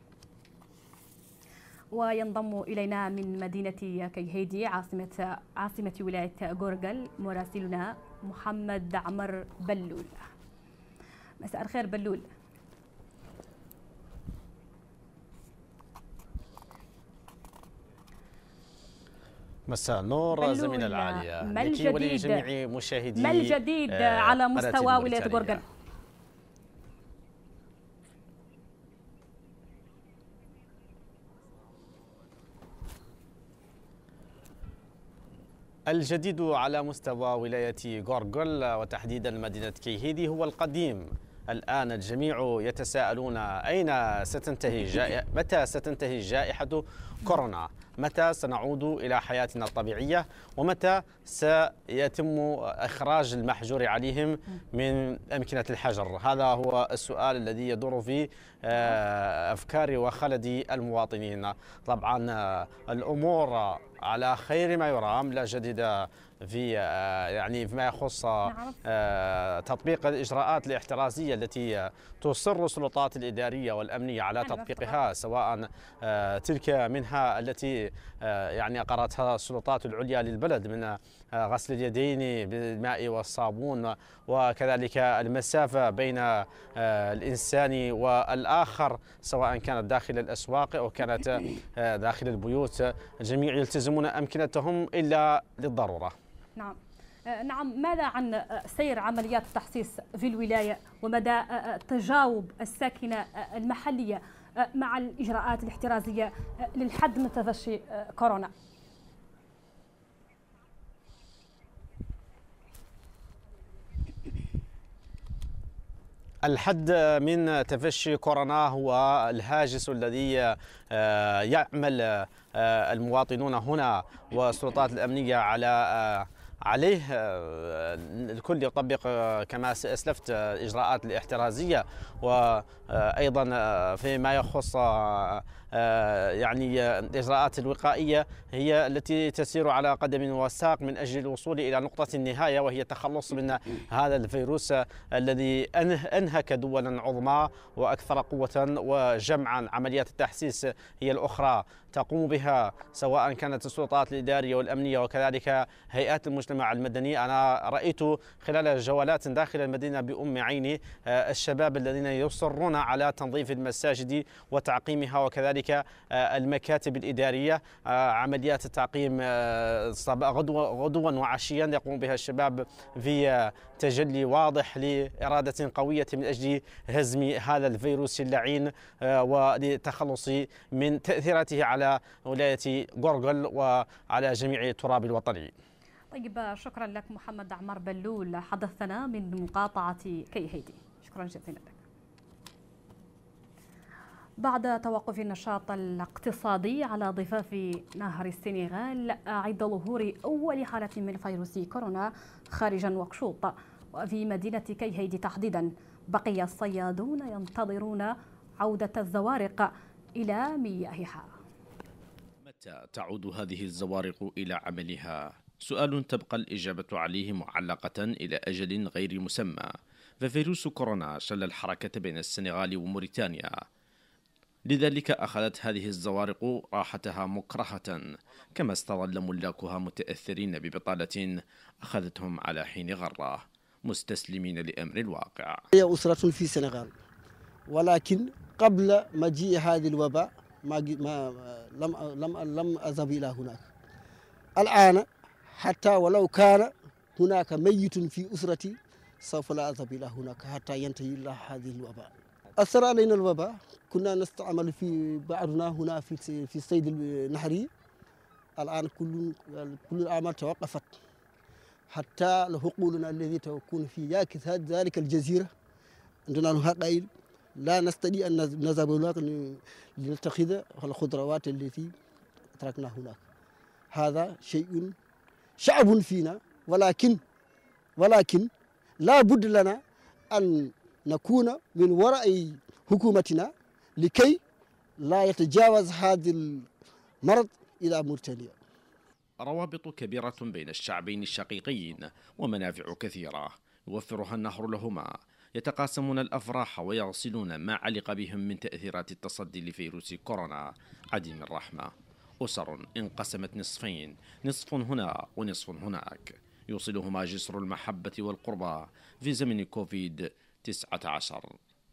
وينضم إلينا من مدينة كيهيدي عاصمة ولاية غورغل مراسلنا محمد عمر بلول. مساء الخير بلول. مساء النور زميلة العالية لك ولجميع مشاهدي ما الجديد على مستوى ولاية غورغل؟ الجديد على مستوى ولاية غورغل وتحديدا مدينة كيهيدي هو القديم. الآن الجميع يتساءلون متى ستنتهي جائحة كورونا؟ متى سنعود إلى حياتنا الطبيعية؟ ومتى سيتم إخراج المحجور عليهم من أمكنة الحجر؟ هذا هو السؤال الذي يدور في أفكار وخلد المواطنين. طبعا الأمور على خير ما يرام، لا جديد في فيما يخص تطبيق الإجراءات الاحترازية التي تصر السلطات الإدارية والأمنية على تطبيقها، سواء تلك منها التي أقرتها السلطات العليا للبلد من غسل اليدين بالماء والصابون، وكذلك المسافة بين الإنسان والآخر سواء كانت داخل الأسواق أو كانت داخل البيوت. الجميع يلتزمون أمكنتهم إلا للضرورة. نعم، ماذا عن سير عمليات التحصيص في الولاية ومدى تجاوب الساكنة المحلية مع الإجراءات الاحترازية للحد من تفشي كورونا؟ الحد من تفشي كورونا هو الهاجس الذي يعمل المواطنون هنا والسلطات الأمنية على عليه الكل يطبق كما أسلفت الإجراءات الاحترازية، وأيضا فيما يخص يعني الإجراءات الوقائية هي التي تسير على قدم وساق من أجل الوصول إلى نقطة النهاية، وهي التخلص من هذا الفيروس الذي أنهك دولا عظمى وأكثر قوة وجمعا. عمليات التحسيس هي الأخرى تقوم بها سواء كانت السلطات الإدارية والأمنية وكذلك هيئات المجتمع المدني. أنا رأيت خلال جولات داخل المدينة بأم عيني الشباب الذين يصرون على تنظيف المساجد وتعقيمها وكذلك المكاتب الإدارية. عمليات التعقيم غدوا وعشيا يقوم بها الشباب في تجلي واضح لإرادة قوية من أجل هزم هذا الفيروس اللعين وللتخلص من تأثيراته على ولاية غورغل وعلى جميع التراب الوطني. طيب، شكرا لك محمد عمر بلول، حدثنا من مقاطعة كيهيدي. شكرا جزيلا لك. بعد توقف النشاط الاقتصادي على ضفاف نهر السنغال عند ظهور أول حالة من فيروس كورونا خارج نواكشوط وفي مدينة كيهيدي تحديدا، بقي الصيادون ينتظرون عودة الزوارق إلى مياهها. متى تعود هذه الزوارق إلى عملها؟ سؤال تبقى الإجابة عليه معلقة إلى أجل غير مسمى، ففيروس كورونا شل الحركة بين السنغال وموريتانيا، لذلك أخذت هذه الزوارق راحتها مكرهة، كما استظل ملاكها متأثرين ببطالة أخذتهم على حين غرة، مستسلمين لأمر الواقع. هي أسرة في السنغال، ولكن قبل مجيء هذه الوباء لم أذهب إلى هناك. الآن حتى ولو كان هناك ميت في أسرتي سوف لا أذهب إلى هناك حتى ينتهي الله هذه الوباء. أثر علينا الوباء، كنا نستعمل في بعضنا هنا في الصيد النهري. الآن كل الأعمال توقفت، حتى حقولنا الذي تكون في ياكث ذلك الجزيرة عندنا هقائل لا نستطيع أن نذهب هناك لنتخذ الخضروات التي تركنا هناك. هذا شيء شعب فينا، ولكن لا بد لنا أن نكون من وراء حكومتنا لكي لا يتجاوز هذا المرض إلى موريتانيا. روابط كبيرة بين الشعبين الشقيقين ومنافع كثيرة يوفرها النهر لهما، يتقاسمون الأفراح ويغسلون ما علق بهم من تأثيرات التصدي لفيروس كورونا عديم الرحمة. أسر انقسمت نصفين، نصف هنا ونصف هناك، يوصلهما جسر المحبة والقربى في زمن كوفيد-19.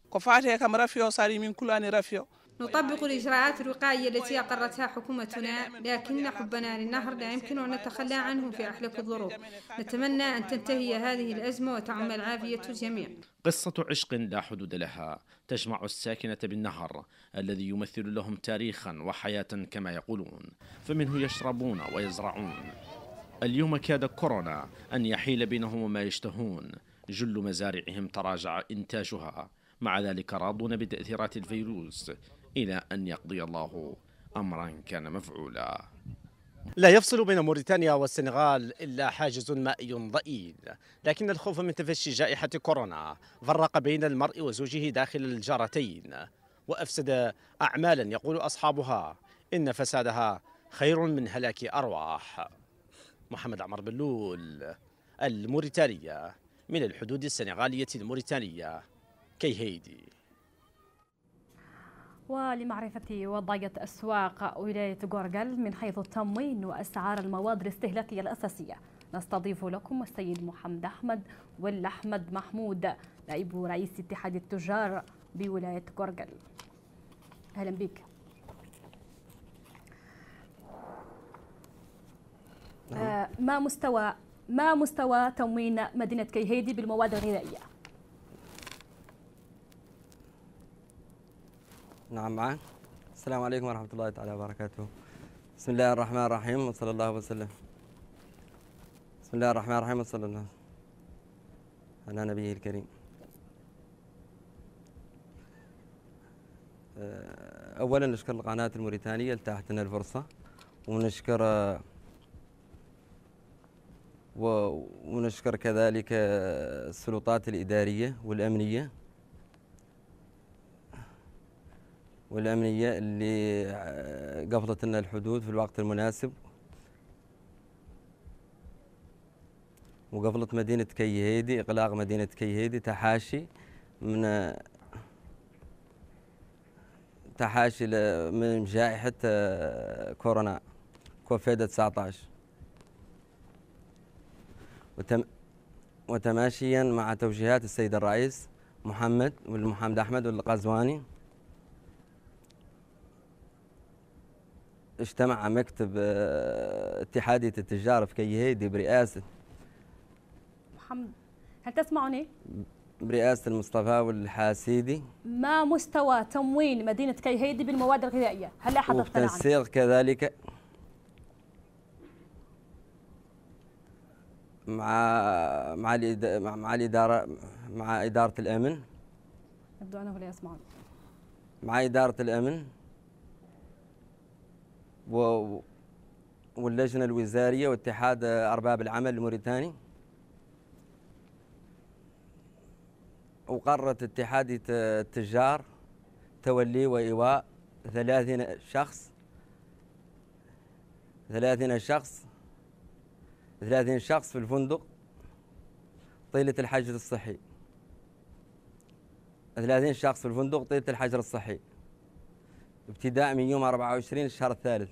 نطبق الإجراءات الوقائية التي أقرتها حكومتنا، لكن حبنا للنهر لا يمكن أن نتخلى عنه في أحلك الظروف. نتمنى أن تنتهي هذه الأزمة وتعم العافية الجميع. قصة عشق لا حدود لها تجمع الساكنة بالنهر الذي يمثل لهم تاريخا وحياة كما يقولون، فمنه يشربون ويزرعون. اليوم كاد كورونا أن يحيل بينهم وما يشتهون، جل مزارعهم تراجع إنتاجها، مع ذلك راضون بتأثيرات الفيروس إلى أن يقضي الله أمرا كان مفعولا. لا يفصل بين موريتانيا والسنغال إلا حاجز مائي ضئيل، لكن الخوف من تفشي جائحة كورونا فرق بين المرء وزوجه داخل الجارتين وأفسد أعمالا يقول أصحابها إن فسادها خير من هلاك أرواح. محمد عمر بلول، الموريتانية، من الحدود السنغالية الموريتانية، كيهيدي. ولمعرفة وضعية أسواق ولاية غورغل من حيث التموين وأسعار المواد الاستهلاكية الأساسية، نستضيف لكم السيد محمد أحمد والأحمد محمود، نائب رئيس اتحاد التجار بولاية غورغل. أهلا بك. ما مستوى تموين مدينة كيهيدي بالمواد الغذائية؟ نعم معك. السلام عليكم ورحمة الله تعالى وبركاته. بسم الله الرحمن الرحيم وصلى الله وسلم. بسم الله الرحمن الرحيم وصلى الله على نبيه الكريم. أولا نشكر القناة الموريتانية اللي اتاحت لنا الفرصة، ونشكر ونشكر كذلك السلطات الإدارية والأمنية اللي قفلت لنا الحدود في الوقت المناسب، وقفلت مدينة كيهيدي، إغلاق مدينة كيهيدي تحاشي من جائحة كورونا كوفيد 19، وتماشيا مع توجيهات السيد الرئيس محمد أحمد القزواني. اجتمع مكتب اتحادية التجار في كيهيدي برئاسة محمد، هل تسمعني؟ برئاسة المصطفى والحاسيدي. ما مستوى تموين مدينة كيهيدي بالمواد الغذائية؟ هل أحد اطلع عنه؟ وتنسيق كذلك مع الإدارة، مع إدارة الأمن، يبدو أنه لا يسمعون، مع إدارة الأمن واللجنة الوزارية واتحاد أرباب العمل الموريتاني. وقررت اتحادية التجار تولي وإيواء 30 شخص في الفندق طيلة الحجر الصحي، 30 شخص في الفندق طيلة الحجر الصحي ابتداء من يوم 24 الشهر الثالث.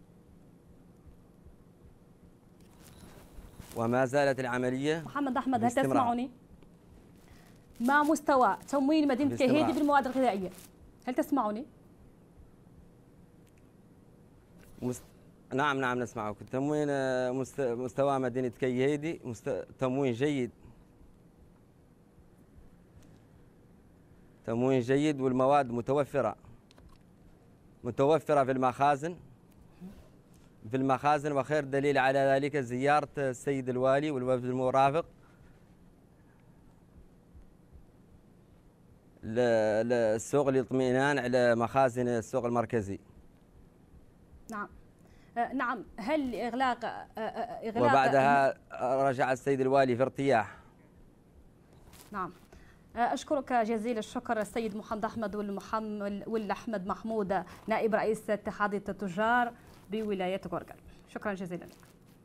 وما زالت العملية. محمد أحمد، هل تسمعني؟ ما مستوى تموين مدينة كيهيدي بالمواد الغذائية؟ هل تسمعني؟ نعم نسمعك. تموين مستوى مدينة كيهيدي تموين جيد، والمواد متوفرة في المخازن، وخير دليل على ذلك زيارة السيد الوالي والوفد المرافق للسوق للاطمئنان على مخازن السوق المركزي. نعم. هل إغلاق وبعدها رجع السيد الوالي في ارتياح. نعم. أشكرك جزيل الشكر السيد محمد أحمد والأحمد محمود، نائب رئيس اتحادية التجار بولاية غورغل. شكرا جزيلا لك.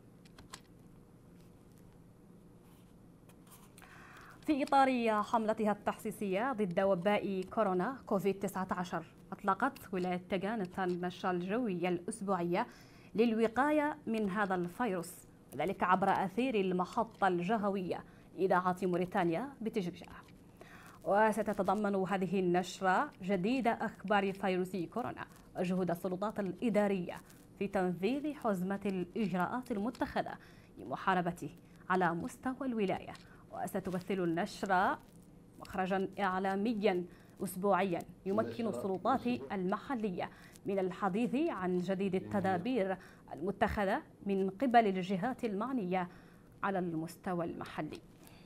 في إطار حملتها التحسيسية ضد وباء كورونا كوفيد-19، أطلقت ولاية تيغان النشرة الجوية الأسبوعية للوقاية من هذا الفيروس، وذلك عبر أثير المحطة الجهوية إذاعة موريتانيا بتجرجة. وستتضمن هذه النشرة جديد أخبار فيروس كورونا وجهود السلطات الإدارية في تنفيذ حزمة الإجراءات المتخذة لمحاربته على مستوى الولاية. وستمثل النشرة مخرجا إعلاميا أسبوعيا يمكن السلطات المحلية من الحديث عن جديد التدابير المتخذة من قبل الجهات المعنية على المستوى المحلي.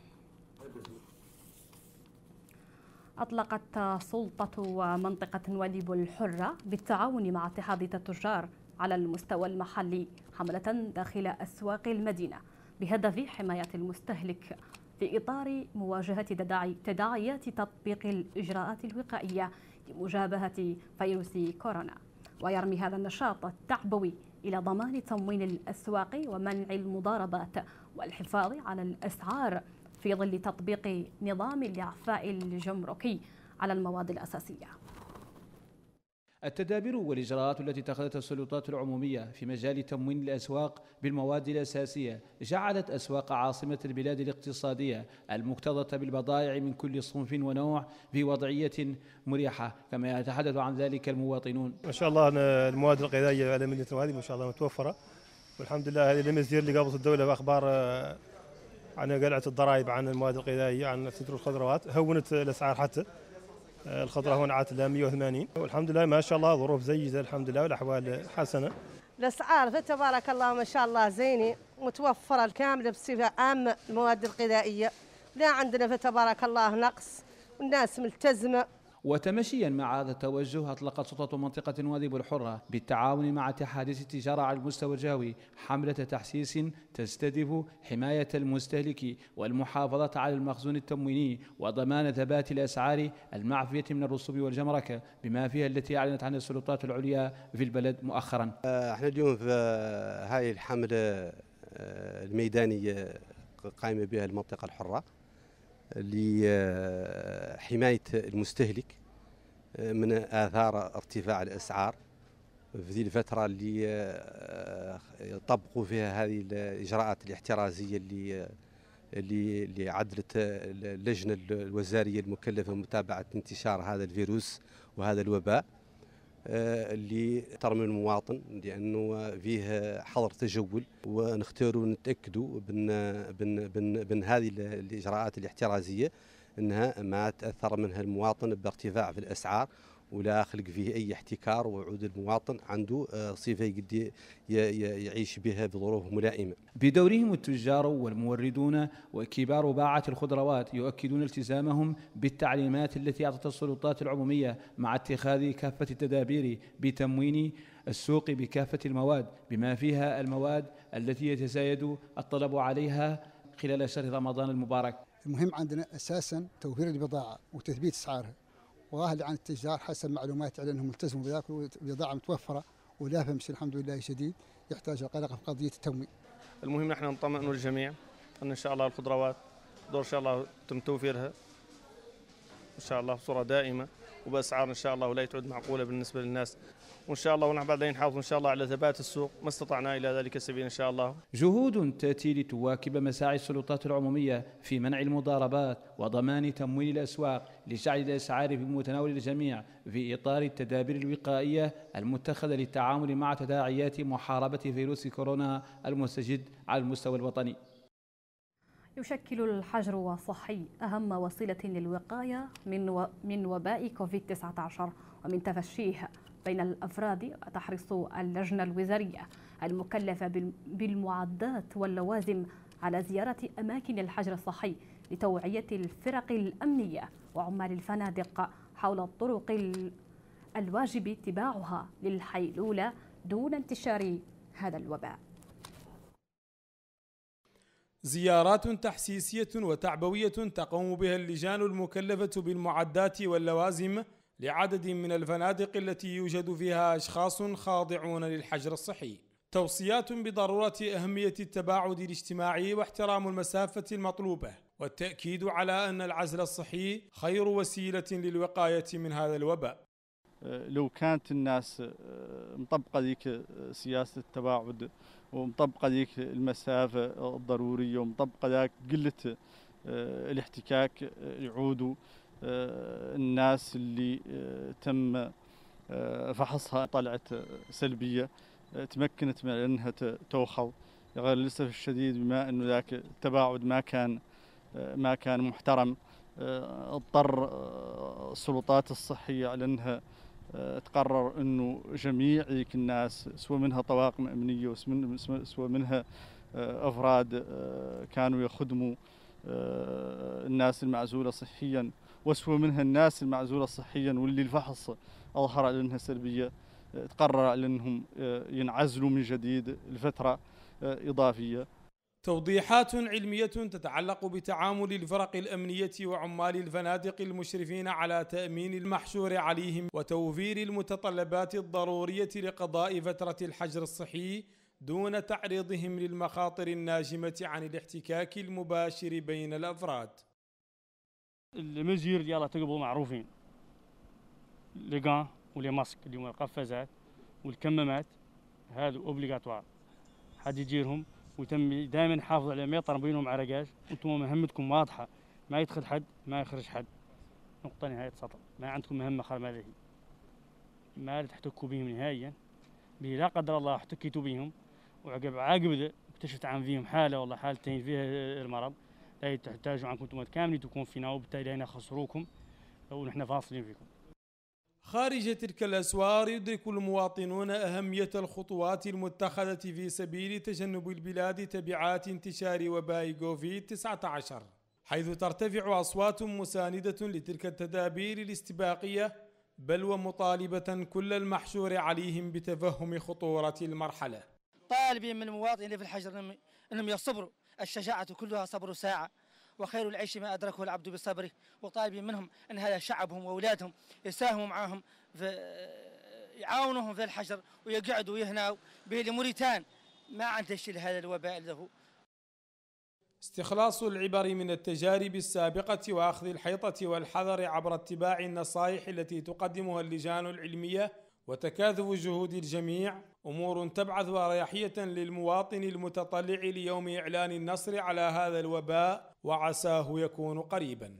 أطلقت سلطة منطقة وليب الحرة بالتعاون مع اتحادية التجار على المستوى المحلي حملة داخل أسواق المدينة بهدف حماية المستهلك في إطار مواجهة تداعيات تطبيق الإجراءات الوقائية لمجابهة فيروس كورونا. ويرمي هذا النشاط التعبوي إلى ضمان تموين الأسواق ومنع المضاربات والحفاظ على الأسعار في ظل تطبيق نظام الإعفاء الجمركي على المواد الأساسية. التدابير والإجراءات التي اتخذتها السلطات العمومية في مجال تموين الأسواق بالمواد الأساسية جعلت أسواق عاصمة البلاد الاقتصادية المكتظة بالبضائع من كل صنف ونوع في وضعية مريحة، كما يتحدث عن ذلك المواطنون. ما شاء الله المواد الغذائية على مدينة الوادي ما شاء الله متوفرة، والحمد لله. هذه لم يصدر لي قبضة الدولة بأخبار عن قلعة الضرائب عن المواد الغذائية عن ستر الخضروات، هونت الأسعار حتى الخضرة هون عادت لها 180، والحمد لله ما شاء الله ظروف جيدة الحمد لله والأحوال حسنة. الأسعار فتبارك الله ما شاء الله زينة متوفرة الكاملة بصفة عامة. المواد الغذائية لا عندنا فتبارك الله نقص، والناس ملتزمة وتمشيا مع هذا التوجه أطلقت سلطة منطقة وادي الحرة بالتعاون مع اتحادية التجارة على المستوى الجهوي حملة تحسيس تستهدف حماية المستهلك والمحافظة على المخزون التمويني وضمان ثبات الأسعار المعفية من الرسوب والجمرك بما فيها التي أعلنت عنها السلطات العليا في البلد مؤخرا. احنا اليوم في هذه الحملة الميدانية قائمة بها المنطقة الحرة لحماية المستهلك من آثار ارتفاع الأسعار في ذي الفترة اللي طبقوا فيها هذه الإجراءات الاحترازية اللي عدلت اللجنة الوزارية المكلفة بمتابعة انتشار هذا الفيروس وهذا الوباء اللي ترمي المواطن لأنه فيه حظر تجول، ونختاروا نتأكدوا بأن هذه الإجراءات الاحترازية أنها ما تأثر منها المواطن بارتفاع في الأسعار ولا خلق فيه أي احتكار، ويعود المواطن عنده صفة يقد يعيش بها بظروف ملائمة. بدورهم التجار والموردون وكبار باعة الخضروات يؤكدون التزامهم بالتعليمات التي أعطت السلطات العمومية مع اتخاذ كافة التدابير بتموين السوق بكافة المواد بما فيها المواد التي يتزايد الطلب عليها خلال شهر رمضان المبارك. المهم عندنا أساسا توفير البضاعة وتثبيت أسعارها، وأهل عن التجار حسب معلومات على أنهم ملتزموا بذلك والبضاعة متوفرة ولا فمش الحمد لله شديد يحتاج القلق في قضية التموين. المهم نحن نطمئن الجميع أن شاء الله الخضروات دور إن شاء الله تم توفيرها إن شاء الله بصورة دائمة وبأسعار إن شاء الله ولا تعد معقولة بالنسبة للناس، وإن شاء الله ونحن بعدين نحافظ إن شاء الله على ثبات السوق ما استطعنا إلى ذلك السبيل إن شاء الله. جهود تأتي لتواكب مساعي السلطات العمومية في منع المضاربات وضمان تمويل الأسواق لجعل الأسعار في متناول الجميع في إطار التدابير الوقائية المتخذة للتعامل مع تداعيات محاربة فيروس كورونا المستجد على المستوى الوطني. يشكل الحجر الصحي أهم وسيلة للوقاية من وباء كوفيد-19 ومن تفشيه بين الأفراد. تحرص اللجنة الوزارية المكلفة بالمعدات واللوازم على زيارة أماكن الحجر الصحي لتوعية الفرق الأمنية وعمال الفنادق حول الطرق الواجب اتباعها للحيلولة دون انتشار هذا الوباء. زيارات تحسيسية وتعبوية تقوم بها اللجان المكلفة بالمعدات واللوازم لعدد من الفنادق التي يوجد فيها أشخاص خاضعون للحجر الصحي. توصيات بضرورة أهمية التباعد الاجتماعي واحترام المسافة المطلوبة، والتأكيد على أن العزل الصحي خير وسيلة للوقاية من هذا الوباء. لو كانت الناس مطبقة ذيك سياسة التباعد ومطبقة ذيك المسافة الضرورية ومطبقة ذاك قلة الاحتكاك، يعودوا الناس اللي تم فحصها طلعت سلبية تمكنت من أنها تأخذ، غير للأسف الشديد بما أنه ذاك التباعد ما كان محترم، اضطر السلطات الصحية على أنها تقرر أنه جميع ذيك الناس سوى منها طواقم أمنية وسوى منها أفراد كانوا يخدموا الناس المعزولة صحيا وسوى منها الناس المعزولة صحيا واللي الفحص أظهر على أنها سلبية، تقرر على أنهم ينعزلوا من جديد لفترة إضافية. توضيحات علمية تتعلق بتعامل الفرق الأمنية وعمال الفنادق المشرفين على تأمين المحشور عليهم وتوفير المتطلبات الضرورية لقضاء فترة الحجر الصحي دون تعريضهم للمخاطر الناجمة عن الاحتكاك المباشر بين الأفراد. المزير ديالها تقبل معروفين، لقان ولي ماسك اللي هما القفازات والكمامات هذو اوبليغاتوار حد يجيرهم، ويتم دائما نحافظ على ما يطرم بينهم عرقاش. وانتم مهمتكم واضحه، ما يدخل حد ما يخرج حد، نقطه نهايه سطر. ما عندكم مهمه خير ما هي، ما تحتكوا بهم نهائيا. لا قدر الله احتكيتوا بهم وعقب اكتشفت عن فيهم حاله والله حالتين فيها المرض، لا تحتاجوا عنكم انتم كاملين تكون فينا، وبالتالي هنا خسروكم ونحن فاصلين فيكم. خارج تلك الأسوار يدرك المواطنون أهمية الخطوات المتخذة في سبيل تجنب البلاد تبعات انتشار وباء كوفيد-19، حيث ترتفع أصوات مساندة لتلك التدابير الاستباقية، بل ومطالبة كل المحشور عليهم بتفهم خطورة المرحلة. طالبين من المواطنين في الحجر أنهم يصبروا، الشجاعة كلها صبر ساعة، وخير العيش ما أدركه العبد بصبره. وطالبين منهم أن هذا شعبهم وأولادهم يساهموا معهم يعاونوهم في الحجر ويقعدوا ويهناوا بموريتان ما عنده شيء هذا الوباء له. استخلاص العبر من التجارب السابقة وأخذ الحيطة والحذر عبر اتباع النصائح التي تقدمها اللجان العلمية وتكاثف جهود الجميع أمور تبعث أريحية للمواطن المتطلع ليوم إعلان النصر على هذا الوباء، وعساه يكون قريبا.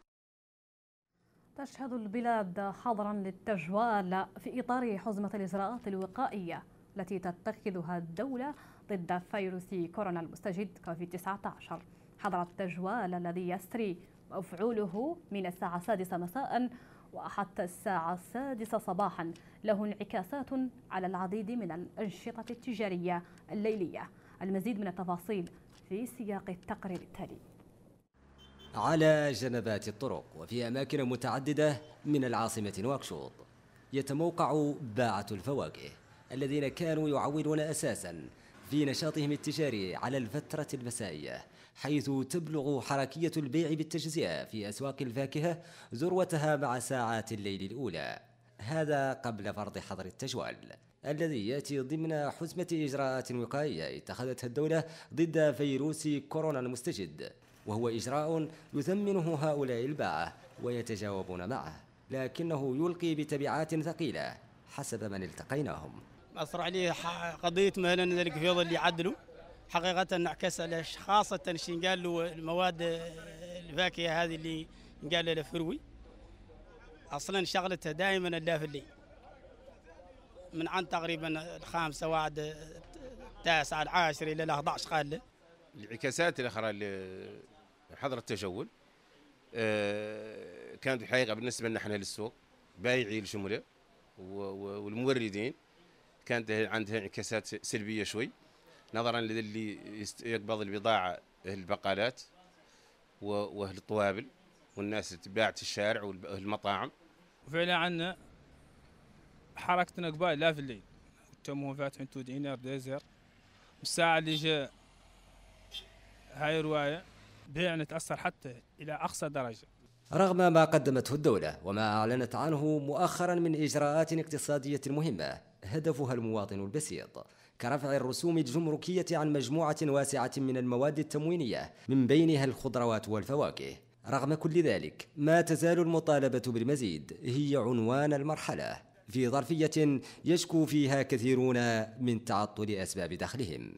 تشهد البلاد حظرا للتجوال في إطار حزمة الإجراءات الوقائية التي تتخذها الدولة ضد فيروس كورونا المستجد كوفيد-19. حظر التجوال الذي يسري مفعوله من الساعة 6 مساء وحتى الساعة 6 صباحا له انعكاسات على العديد من الأنشطة التجارية الليلية. المزيد من التفاصيل في سياق التقرير التالي. على جنبات الطرق وفي أماكن متعددة من العاصمة نواكشوط يتموقع باعة الفواكه الذين كانوا يعولون أساسا في نشاطهم التجاري على الفترة المسائية، حيث تبلغ حركية البيع بالتجزئة في أسواق الفاكهة ذروتها مع ساعات الليل الأولى. هذا قبل فرض حظر التجوال الذي يأتي ضمن حزمة إجراءات وقائية اتخذتها الدولة ضد فيروس كورونا المستجد، وهو إجراء يثمنه هؤلاء الباعة ويتجاوبون معه، لكنه يلقي بتبعات ثقيلة حسب من التقيناهم. أثر عليه قضية مثلا القفيض اللي يعدلوا حقيقة انعكس على خاصة شين قال له المواد الفاكهة هذه اللي قال له فروي أصلا شغلتها دائما اللي الليل من عن تقريبا 5 واحد 9 10 إلى 11 قال. الانعكاسات الأخرى لحظر التجول كانت الحقيقة بالنسبة لنا احنا للسوق بايعي الجملة والموردين كانت عندها انعكاسات سلبية شوي نظرا للي يقبض البضاعة البقالات واهل الطوابل والناس اللي تباعت في الشارع والمطاعم. وفعلا عندنا حركتنا قبال لا في الليل تموا فاتحين تودعين ديزر الساعة اللي جاء هاي رواية بيعنا تأثر حتى إلى أقصى درجة. رغم ما قدمته الدولة وما أعلنت عنه مؤخرا من إجراءات اقتصادية مهمة هدفها المواطن البسيط كرفع الرسوم الجمركية عن مجموعة واسعة من المواد التموينية من بينها الخضروات والفواكه، رغم كل ذلك ما تزال المطالبة بالمزيد هي عنوان المرحلة في ظرفية يشكو فيها كثيرون من تعطل أسباب دخلهم.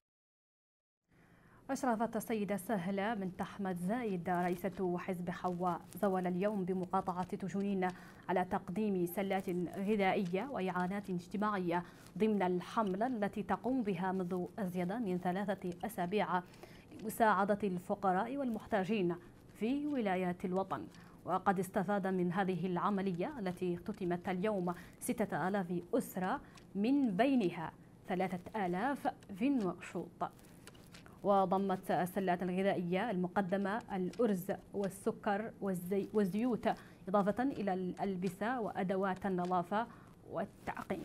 أشرفت السيدة سهلة بنت أحمد زايد رئيسة حزب حواء زوال اليوم بمقاطعة تجنين على تقديم سلات غذائية وإعانات اجتماعية ضمن الحملة التي تقوم بها منذ أزيد من 3 أسابيع لمساعدة الفقراء والمحتاجين في ولايات الوطن. وقد استفاد من هذه العملية التي اختتمت اليوم 6000 أسرة من بينها 3000 في نواكشوط. وضمت السلات الغذائية المقدمة الأرز والسكر والزيوت إضافة إلى الألبسة وأدوات النظافة والتعقيم.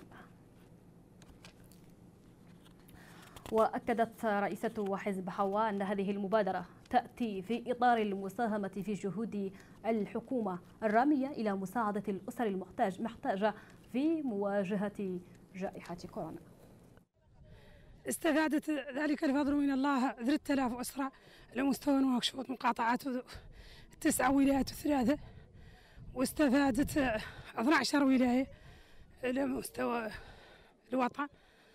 وأكدت رئيسة حزب حواء أن هذه المبادرة تأتي في إطار المساهمة في جهود الحكومة الرامية إلى مساعدة الأسر المحتاجة في مواجهة جائحة كورونا. استفادت ذلك الفضل من الله 3000 أسرة على مستوى نواكشوط مقاطعات 9 ولايات و3، واستفادت 12 ولاية على مستوى الوطن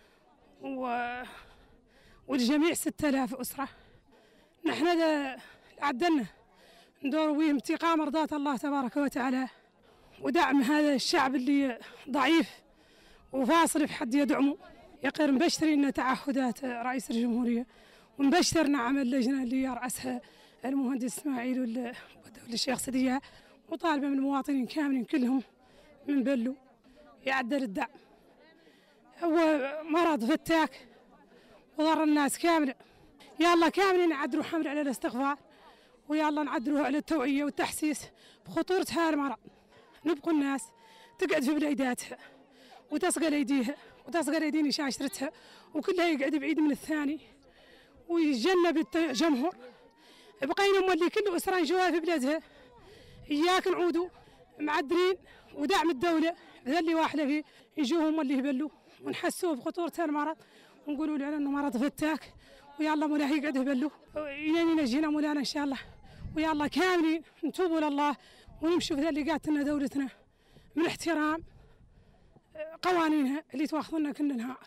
والجميع 6000 أسرة. نحن عدلنا ندور بهم اتقاء مرضاة الله تبارك وتعالى ودعم هذا الشعب اللي ضعيف وفاصل في حد يدعمه. يقر مبشرين تعهدات رئيس الجمهورية ومبشرنا عمل اللجنة اللي يرأسها المهندس إسماعيل والدولة الشيخ سدية، وطالبة من المواطنين كاملين كلهم من بلو يعدل الدعم. هو مرض فتاك وضر الناس كاملة، يلا كاملين عدلوا حمل على الاستغفار ويلا نعدلوها على التوعية والتحسيس بخطورة هذا المرض. نبقوا الناس تقعد في بليداتها وتسقل ايديها وتسقل ايدين شاشرتها وكلها يقعد بعيد من الثاني ويتجنب الجمهور. بقينا مولي كل أسرة نشوفها في بلادها. إياك نعودوا معدلين ودعم الدولة اللي واحدة فيه يجوهم واللي يبلوا ونحسوه بخطورة المرض ونقولوا له على انه مرض فتاك ويلا مولاه يقعد يبلوا الين ينجينا مولانا ان شاء الله. ويلا كاملين نتوبوا لله ونمشوا في اللي قالت لنا دولتنا من احترام قوانينها اللي تواخذنا كل نهار.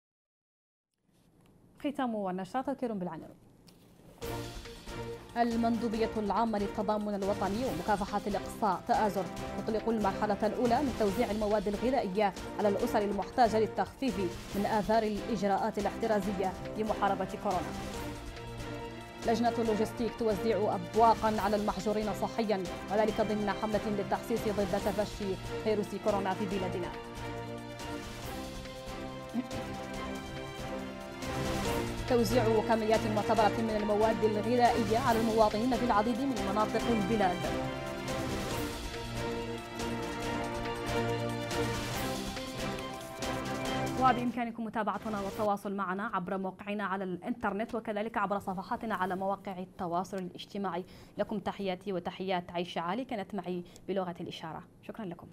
ختام النشرة تذكير بالعناوين. المندوبية العامة للتضامن الوطني ومكافحة الإقصاء تآزر تطلق المرحلة الأولى من توزيع المواد الغذائية على الأسر المحتاجة للتخفيف من آثار الإجراءات الاحترازية لمحاربة كورونا. لجنة اللوجستيك توزع أبواقا على المحجورين صحيا وذلك ضمن حملة للتحسيس ضد تفشي فيروس كورونا في بلادنا. توزيع كميات معتبرة من المواد الغذائية على المواطنين في العديد من مناطق البلاد. وبإمكانكم متابعتنا والتواصل معنا عبر موقعنا على الإنترنت وكذلك عبر صفحاتنا على مواقع التواصل الاجتماعي. لكم تحياتي وتحيات عيشة علي، كانت معي بلغة الإشارة. شكرا لكم.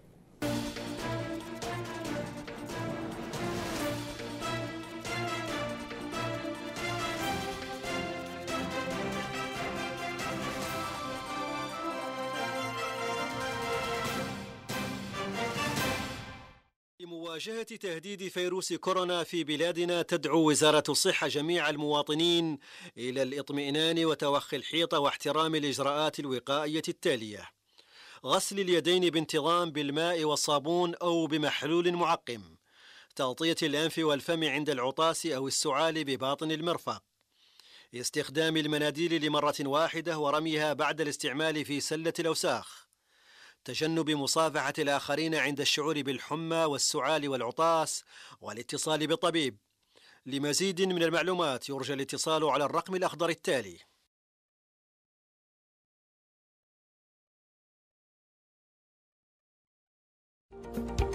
لمواجهة تهديد فيروس كورونا في بلادنا تدعو وزارة الصحة جميع المواطنين إلى الاطمئنان وتوخي الحيطة واحترام الإجراءات الوقائية التالية: غسل اليدين بانتظام بالماء والصابون أو بمحلول معقم، تغطية الأنف والفم عند العطاس أو السعال بباطن المرفق، استخدام المناديل لمرة واحدة ورميها بعد الاستعمال في سلة الأوساخ، تجنب مصافحة الآخرين عند الشعور بالحمى والسعال والعطاس، والاتصال بالطبيب. لمزيد من المعلومات يرجى الاتصال على الرقم الأخضر التالي.